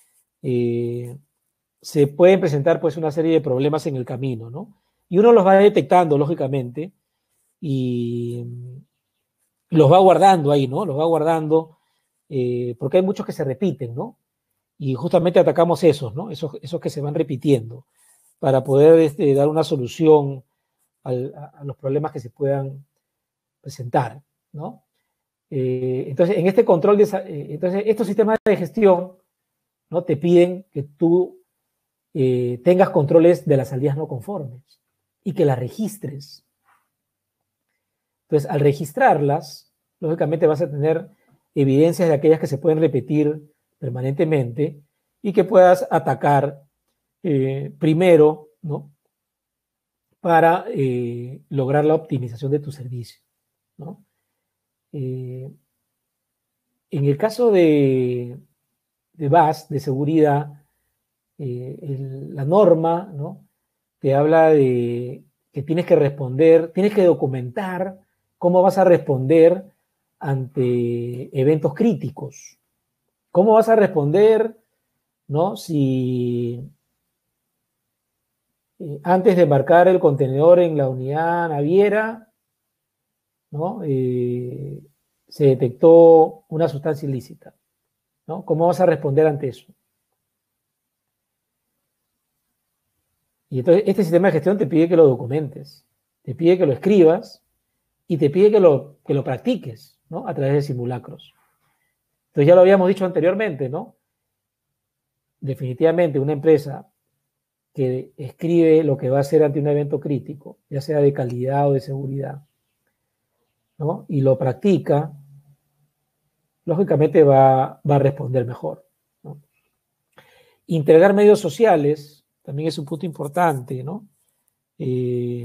se pueden presentar pues una serie de problemas en el camino, ¿no? Y uno los va detectando, lógicamente, y los va guardando ahí, ¿no? Los va guardando, porque hay muchos que se repiten, ¿no? Y justamente atacamos esos, ¿no? Esos que se van repitiendo, para poder dar una solución a los problemas que se puedan presentar, ¿no? Entonces, en este control entonces, estos sistemas de gestión, ¿no? Te piden que tú tengas controles de las salidas no conformes y que las registres. Entonces, al registrarlas, lógicamente vas a tener evidencias de aquellas que se pueden repetir permanentemente y que puedas atacar primero, ¿no? Para lograr la optimización de tu servicio, ¿no? En el caso de BAS, de seguridad, la norma, ¿no? Te habla de que tienes que responder, tienes que documentar cómo vas a responder ante eventos críticos. ¿Cómo vas a responder, ¿no? Si antes de embarcar el contenedor en la unidad naviera, ¿no? Se detectó una sustancia ilícita, ¿no? ¿Cómo vas a responder ante eso? Y entonces este sistema de gestión te pide que lo documentes, te pide que lo escribas y te pide que lo practiques, ¿no? A través de simulacros. Entonces ya lo habíamos dicho anteriormente, ¿no? Definitivamente una empresa que escribe lo que va a hacer ante un evento crítico, ya sea de calidad o de seguridad, ¿no? Y lo practica, lógicamente va a responder mejor, ¿no? Integrar medios sociales también es un punto importante, ¿no? Y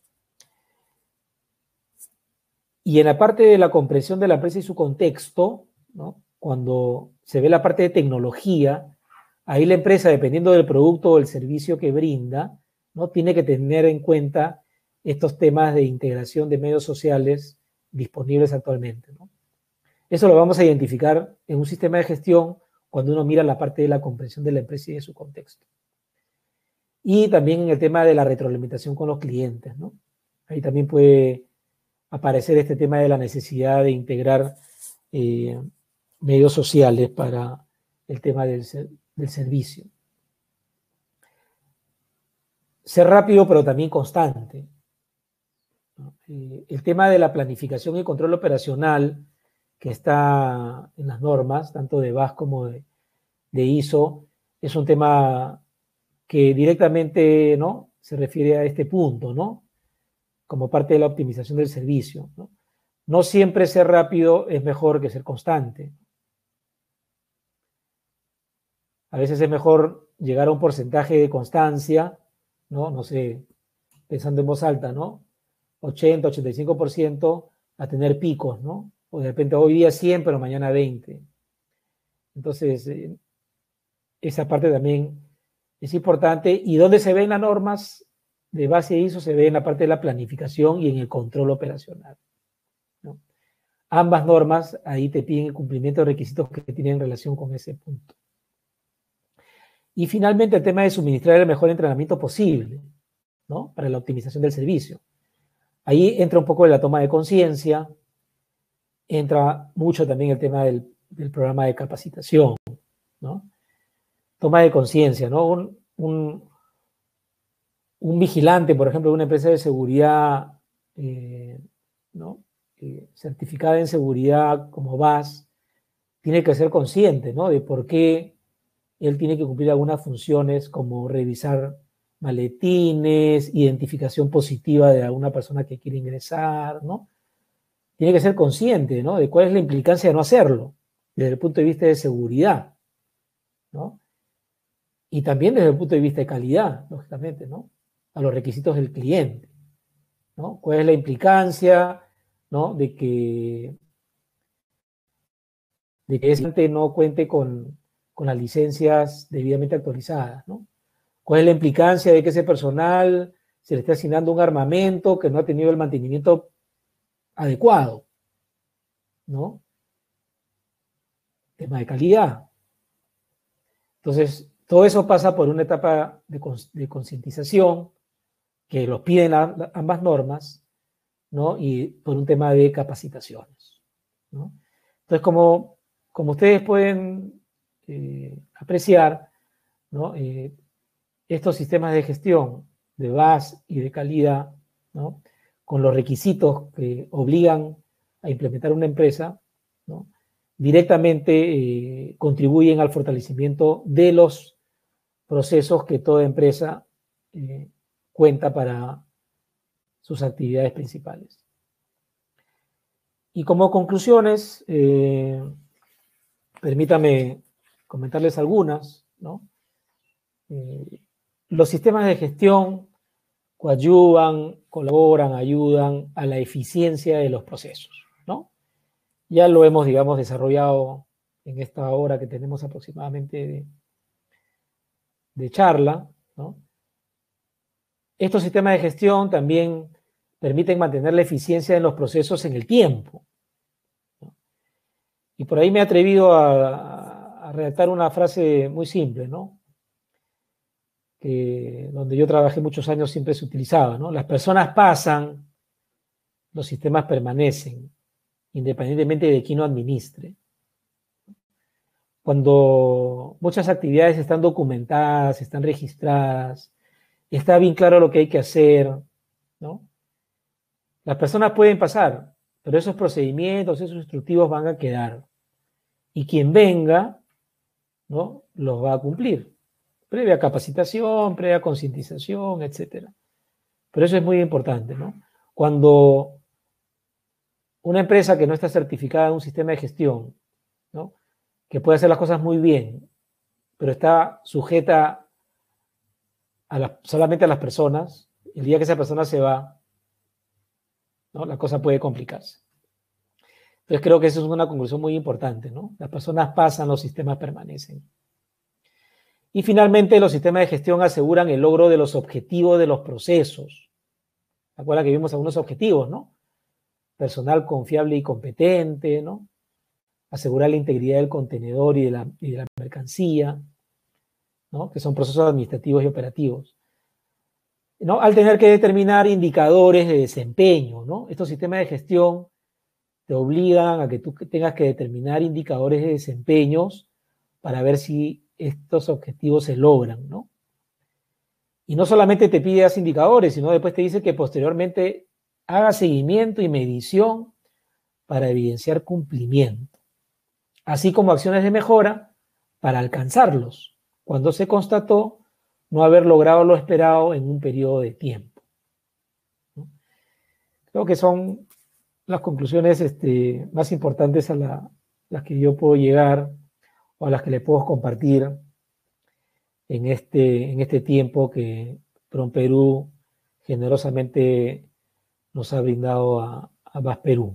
en la parte de la comprensión de la empresa y su contexto, ¿no? Cuando se ve la parte de tecnología, ahí la empresa, dependiendo del producto o el servicio que brinda, ¿no? Tiene que tener en cuenta estos temas de integración de medios sociales disponibles actualmente, ¿no? Eso lo vamos a identificar en un sistema de gestión cuando uno mira la parte de la comprensión de la empresa y de su contexto. Y también en el tema de la retroalimentación con los clientes, ¿no? Ahí también puede aparecer este tema de la necesidad de integrar medios sociales para el tema del servicio. Ser rápido, pero también constante, ¿no? El tema de la planificación y control operacional que está en las normas, tanto de BAS como de ISO, es un tema que directamente, ¿no? Se refiere a este punto, ¿no? Como parte de la optimización del servicio, ¿no? No siempre ser rápido es mejor que ser constante. A veces es mejor llegar a un porcentaje de constancia, ¿no? No sé, pensando en voz alta, ¿no? 80, 85% a tener picos, ¿no? O de repente hoy día 100, pero mañana 20. Entonces, esa parte también es importante. ¿Y dónde se ven las normas de base ISO? Se ve en la parte de la planificación y en el control operacional, ¿no? Ambas normas ahí te piden el cumplimiento de requisitos que tienen relación con ese punto. Y finalmente el tema de suministrar el mejor entrenamiento posible, ¿no? Para la optimización del servicio. Ahí entra un poco de la toma de conciencia, entra mucho también el tema del programa de capacitación, ¿no? Toma de conciencia, ¿no? Un vigilante, por ejemplo, de una empresa de seguridad, ¿no? Certificada en seguridad como BAS, tiene que ser consciente, ¿no? De por qué él tiene que cumplir algunas funciones como revisar maletines, identificación positiva de alguna persona que quiere ingresar, ¿no? Tiene que ser consciente, ¿no?, de cuál es la implicancia de no hacerlo, desde el punto de vista de seguridad, ¿no? Y también desde el punto de vista de calidad, lógicamente, ¿no?, a los requisitos del cliente, ¿no? ¿Cuál es la implicancia, ¿no?, de que ese cliente no cuente con las licencias debidamente actualizadas, ¿no? ¿Cuál es la implicancia de que ese personal se le esté asignando un armamento que no ha tenido el mantenimiento adecuado, ¿no? Tema de calidad. Entonces, todo eso pasa por una etapa de concientización que los piden ambas normas, ¿no? Y por un tema de capacitaciones, ¿no? Entonces, como ustedes pueden apreciar, ¿no?, estos sistemas de gestión de VAS y de calidad, ¿no?, con los requisitos que obligan a implementar una empresa, ¿no?, directamente contribuyen al fortalecimiento de los procesos que toda empresa cuenta para sus actividades principales. Y como conclusiones, permítame comentarles algunas, ¿no? Los sistemas de gestión coadyuvan, colaboran, ayudan a la eficiencia de los procesos, ¿no? Ya lo hemos, digamos, desarrollado en esta hora que tenemos aproximadamente de charla, ¿no? Estos sistemas de gestión también permiten mantener la eficiencia en los procesos en el tiempo, ¿no? Y por ahí me he atrevido a redactar una frase muy simple, ¿no?, que donde yo trabajé muchos años siempre se utilizaba, ¿no? Las personas pasan, los sistemas permanecen, independientemente de quién lo administre. Cuando muchas actividades están documentadas, están registradas, está bien claro lo que hay que hacer, ¿no?, las personas pueden pasar, pero esos procedimientos, esos instructivos van a quedar. Y quien venga, ¿no?, los va a cumplir. Previa capacitación, previa concientización, etcétera. Pero eso es muy importante, ¿no? Cuando una empresa que no está certificada en un sistema de gestión, ¿no?, que puede hacer las cosas muy bien, pero está sujeta solamente a las personas, el día que esa persona se va, ¿no?, la cosa puede complicarse. Entonces creo que eso es una conclusión muy importante, ¿no? Las personas pasan, los sistemas permanecen. Y finalmente, los sistemas de gestión aseguran el logro de los objetivos de los procesos. ¿Se acuerdan que vimos algunos objetivos, no? Personal confiable y competente, ¿no? Asegurar la integridad del contenedor y de la mercancía, ¿no?, que son procesos administrativos y operativos, ¿no? Al tener que determinar indicadores de desempeño, ¿no? Estos sistemas de gestión te obligan a que tú tengas que determinar indicadores de desempeños para ver si estos objetivos se logran, ¿no? Y no solamente te pide indicadores, sino después te dice que posteriormente haga seguimiento y medición para evidenciar cumplimiento, así como acciones de mejora para alcanzarlos, cuando se constató no haber logrado lo esperado en un periodo de tiempo, ¿no? Creo que son las conclusiones más importantes a las que yo puedo llegar o a las que le puedo compartir en este tiempo que PROMPERÚ generosamente nos ha brindado a VAS Perú.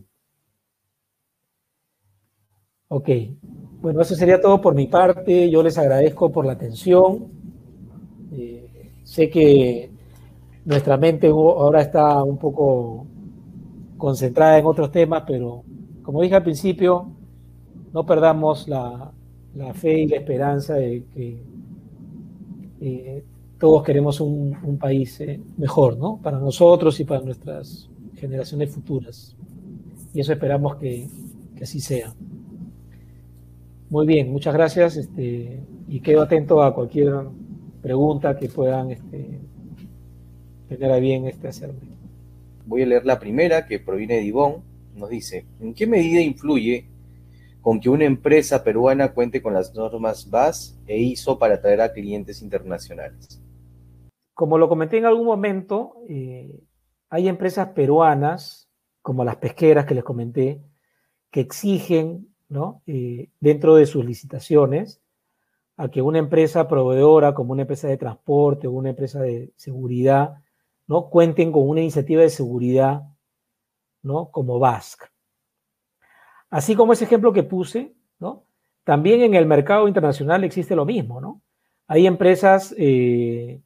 Ok, bueno, eso sería todo por mi parte. Yo les agradezco por la atención. Sé que nuestra mente ahora está un poco concentrada en otros temas, pero como dije al principio, no perdamos la fe y la esperanza de que todos queremos un país mejor, ¿no?, para nosotros y para nuestras generaciones futuras. Y eso esperamos que así sea. Muy bien, muchas gracias, y quedo atento a cualquier pregunta que puedan tener a bien hacerme. Voy a leer la primera, que proviene de Ivonne. Nos dice: ¿en qué medida influye con que una empresa peruana cuente con las normas VAS e ISO para atraer a clientes internacionales? como lo comenté en algún momento, hay empresas peruanas, como las pesqueras que les comenté, que exigen, ¿no? Dentro de sus licitaciones, a que una empresa proveedora, como una empresa de transporte o una empresa de seguridad, ¿no? Cuenten con una iniciativa de seguridad, ¿no? Como BASC. Así como ese ejemplo que puse, ¿no? También en el mercado internacional existe lo mismo, ¿no? Hay empresas que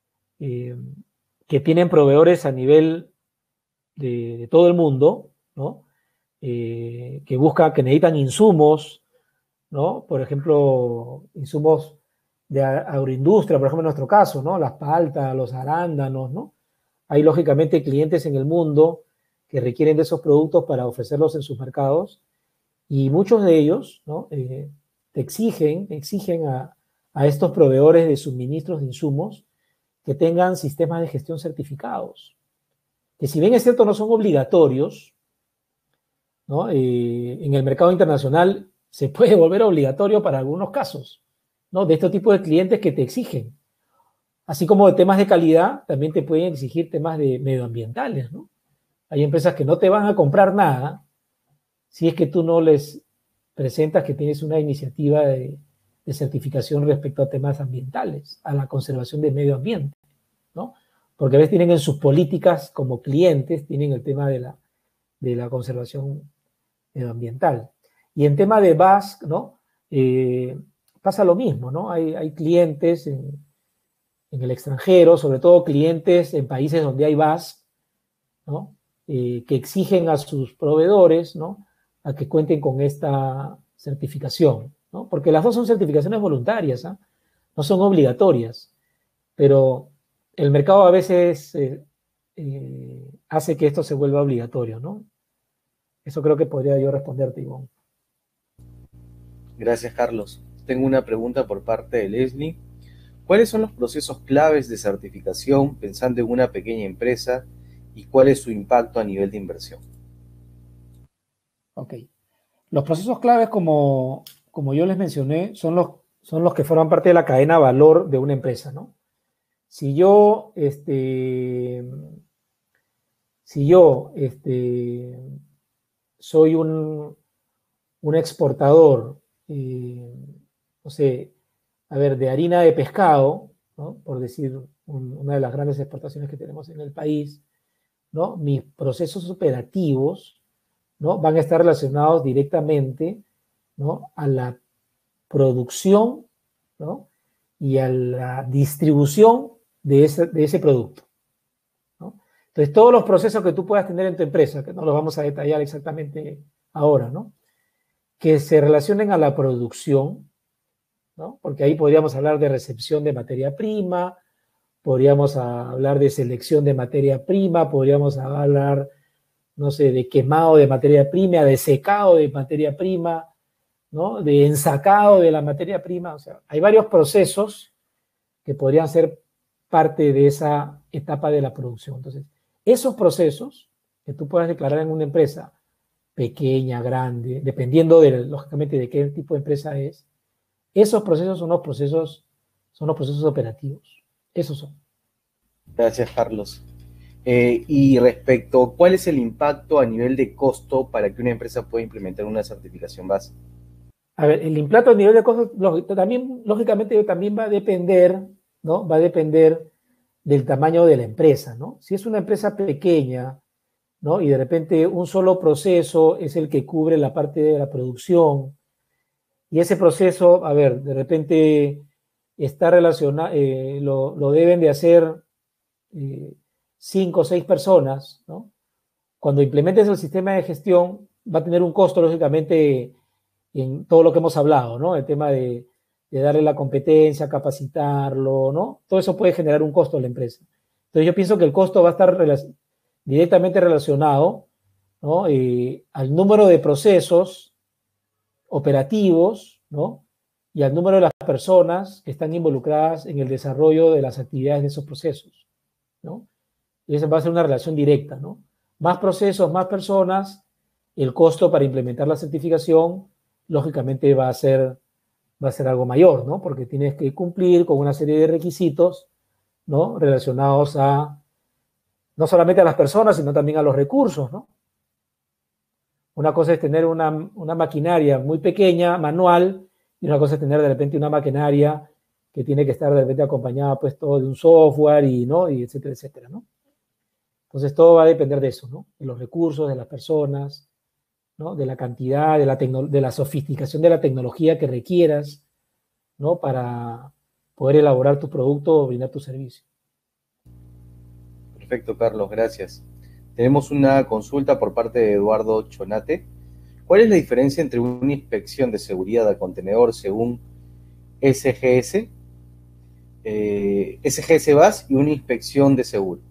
tienen proveedores a nivel de todo el mundo, ¿no? Que necesitan insumos, ¿no? Por ejemplo, insumos de agroindustria, por ejemplo, en nuestro caso, ¿no? Las paltas, los arándanos, ¿no? Hay lógicamente clientes en el mundo que requieren de esos productos para ofrecerlos en sus mercados y muchos de ellos, ¿no? Te exigen a estos proveedores de suministros de insumos que tengan sistemas de gestión certificados, que si bien es cierto no son obligatorios, ¿no? En el mercado internacional se puede volver obligatorio para algunos casos, ¿no? De este tipo de clientes que te exigen. Así como de temas de calidad, también te pueden exigir temas de medioambientales, ¿no? Hay empresas que no te van a comprar nada si es que tú no les presentas que tienes una iniciativa de certificación respecto a temas ambientales, a la conservación del medio ambiente, ¿no? Porque a veces tienen en sus políticas como clientes, tienen el tema de la conservación medioambiental. Y en tema de BASC, ¿no? Pasa lo mismo, ¿no? Hay clientes en el extranjero, sobre todo clientes en países donde hay BASC, ¿no? Que exigen a sus proveedores, ¿no? A que cuenten con esta certificación, ¿no? Porque las dos son certificaciones voluntarias, ¿eh? No son obligatorias, pero el mercado a veces hace que esto se vuelva obligatorio, ¿no? Eso creo que podría yo responderte, Ivonne. Gracias, Carlos. Tengo una pregunta por parte de Leslie. ¿Cuáles son los procesos claves de certificación pensando en una pequeña empresa y cuál es su impacto a nivel de inversión? Ok. Los procesos claves, como yo les mencioné, son los que forman parte de la cadena de valor de una empresa, ¿no? Si yo soy un exportador, no sé, a ver, de harina de pescado, ¿no? Por decir una de las grandes exportaciones que tenemos en el país, ¿no? Mis procesos operativos, ¿no? Van a estar relacionados directamente, ¿no? A la producción, ¿no? Y a la distribución de ese producto, ¿no? Entonces, todos los procesos que tú puedas tener en tu empresa, que no los vamos a detallar exactamente ahora, ¿no? Que se relacionen a la producción, ¿no? Porque ahí podríamos hablar de recepción de materia prima, podríamos hablar de selección de materia prima, podríamos hablar, no sé, de quemado de materia prima, de secado de materia prima, ¿no? De ensacado de la materia prima. O sea, hay varios procesos que podrían ser parte de esa etapa de la producción. Entonces, esos procesos que tú puedas declarar en una empresa pequeña, grande, dependiendo lógicamente de qué tipo de empresa es, esos procesos son los procesos operativos. Esos son. Gracias, Carlos. Y respecto, ¿cuál es el impacto a nivel de costo para que una empresa pueda implementar una certificación base? A ver, el impacto a nivel de costos también, lógicamente, también va a depender, ¿no? Va a depender del tamaño de la empresa, ¿no? Si es una empresa pequeña, ¿no? Y de repente un solo proceso es el que cubre la parte de la producción, y ese proceso, a ver, de repente está relacionado, lo deben de hacer 5 o 6 personas, ¿no? Cuando implementes el sistema de gestión, va a tener un costo, lógicamente, en todo lo que hemos hablado, ¿no? El tema de darle la competencia, capacitarlo, ¿no? Todo eso puede generar un costo a la empresa. Entonces yo pienso que el costo va a estar directamente relacionado, ¿no? Al número de procesos operativos, ¿no? Y al número de las personas que están involucradas en el desarrollo de las actividades de esos procesos, ¿no? Y esa va a ser una relación directa, ¿no? Más procesos, más personas, el costo para implementar la certificación, lógicamente va a ser algo mayor, ¿no? Porque tienes que cumplir con una serie de requisitos, ¿no? Relacionados a no solamente a las personas, sino también a los recursos, ¿no? Una cosa es tener una maquinaria muy pequeña, manual, y una cosa es tener de repente una maquinaria que tiene que estar de repente acompañada pues todo de un software y, ¿no? Y etcétera, etcétera, ¿no? Entonces todo va a depender de eso, ¿no? De los recursos, de las personas, ¿no? De la cantidad, de la sofisticación de la tecnología que requieras, ¿no? Para poder elaborar tu producto o brindar tu servicio. Perfecto, Carlos, gracias. Tenemos una consulta por parte de Eduardo Chonate. ¿Cuál es la diferencia entre una inspección de seguridad al contenedor según SGS, SGS BAS y una inspección de seguro?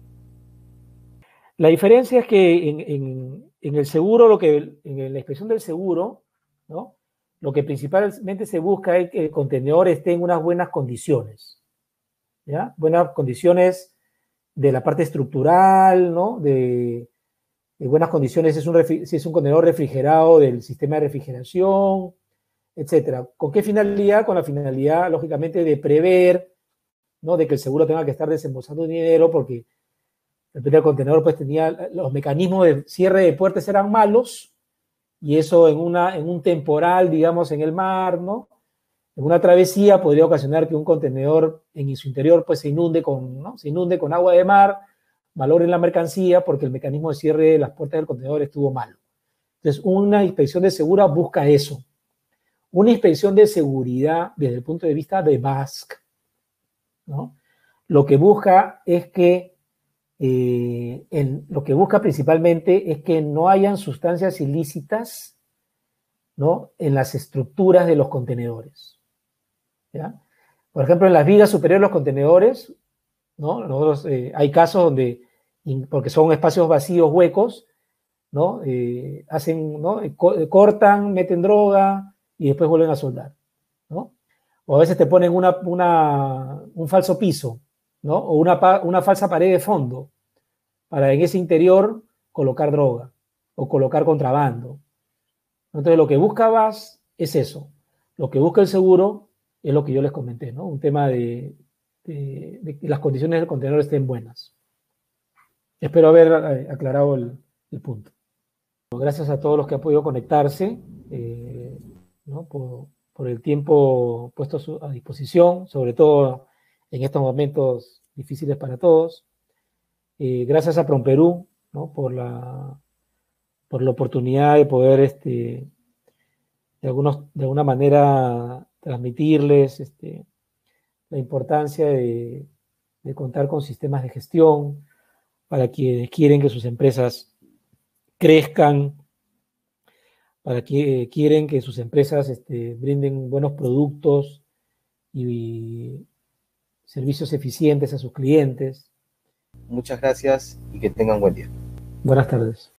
La diferencia es que en el seguro, en la inspección del seguro, ¿no? Lo que principalmente se busca es que el contenedor esté en unas buenas condiciones, ¿ya? Buenas condiciones de la parte estructural, ¿no? De buenas condiciones si es un contenedor refrigerado del sistema de refrigeración, etcétera. ¿Con qué finalidad? Con la finalidad, lógicamente, de prever, ¿no? De que el seguro tenga que estar desembolsando dinero porque el contenedor pues tenía los mecanismos de cierre de puertas eran malos y eso en un temporal, digamos, en el mar, ¿no? En una travesía podría ocasionar que un contenedor en su interior pues se inunde ¿no? Se inunde con agua de mar, malogren la mercancía porque el mecanismo de cierre de las puertas del contenedor estuvo malo. Entonces, una inspección de seguridad busca eso. Una inspección de seguridad desde el punto de vista de BASC, ¿no? Lo que busca es que lo que busca principalmente es que no hayan sustancias ilícitas, ¿no? En las estructuras de los contenedores, ¿ya? Por ejemplo, en las vigas superiores de los contenedores, ¿no? Hay casos donde, porque son espacios vacíos, huecos, ¿no? Hacen, ¿no? Cortan, meten droga y después vuelven a soldar, ¿no? O a veces te ponen un falso piso, ¿no? O una falsa pared de fondo para en ese interior colocar droga o colocar contrabando. Entonces lo que busca BAS es eso. Lo que busca el seguro es lo que yo les comenté, ¿no? Un tema de que las condiciones del contenedor estén buenas. Espero haber aclarado el punto. Gracias a todos los que han podido conectarse, ¿no? Por el tiempo puesto a disposición, sobre todo en estos momentos difíciles para todos. Gracias a PromPerú, ¿no? por la oportunidad de poder de alguna manera transmitirles la importancia de contar con sistemas de gestión para quienes quieren que sus empresas crezcan, para que quieren que sus empresas brinden buenos productos y servicios eficientes a sus clientes. Muchas gracias y que tengan buen día. Buenas tardes.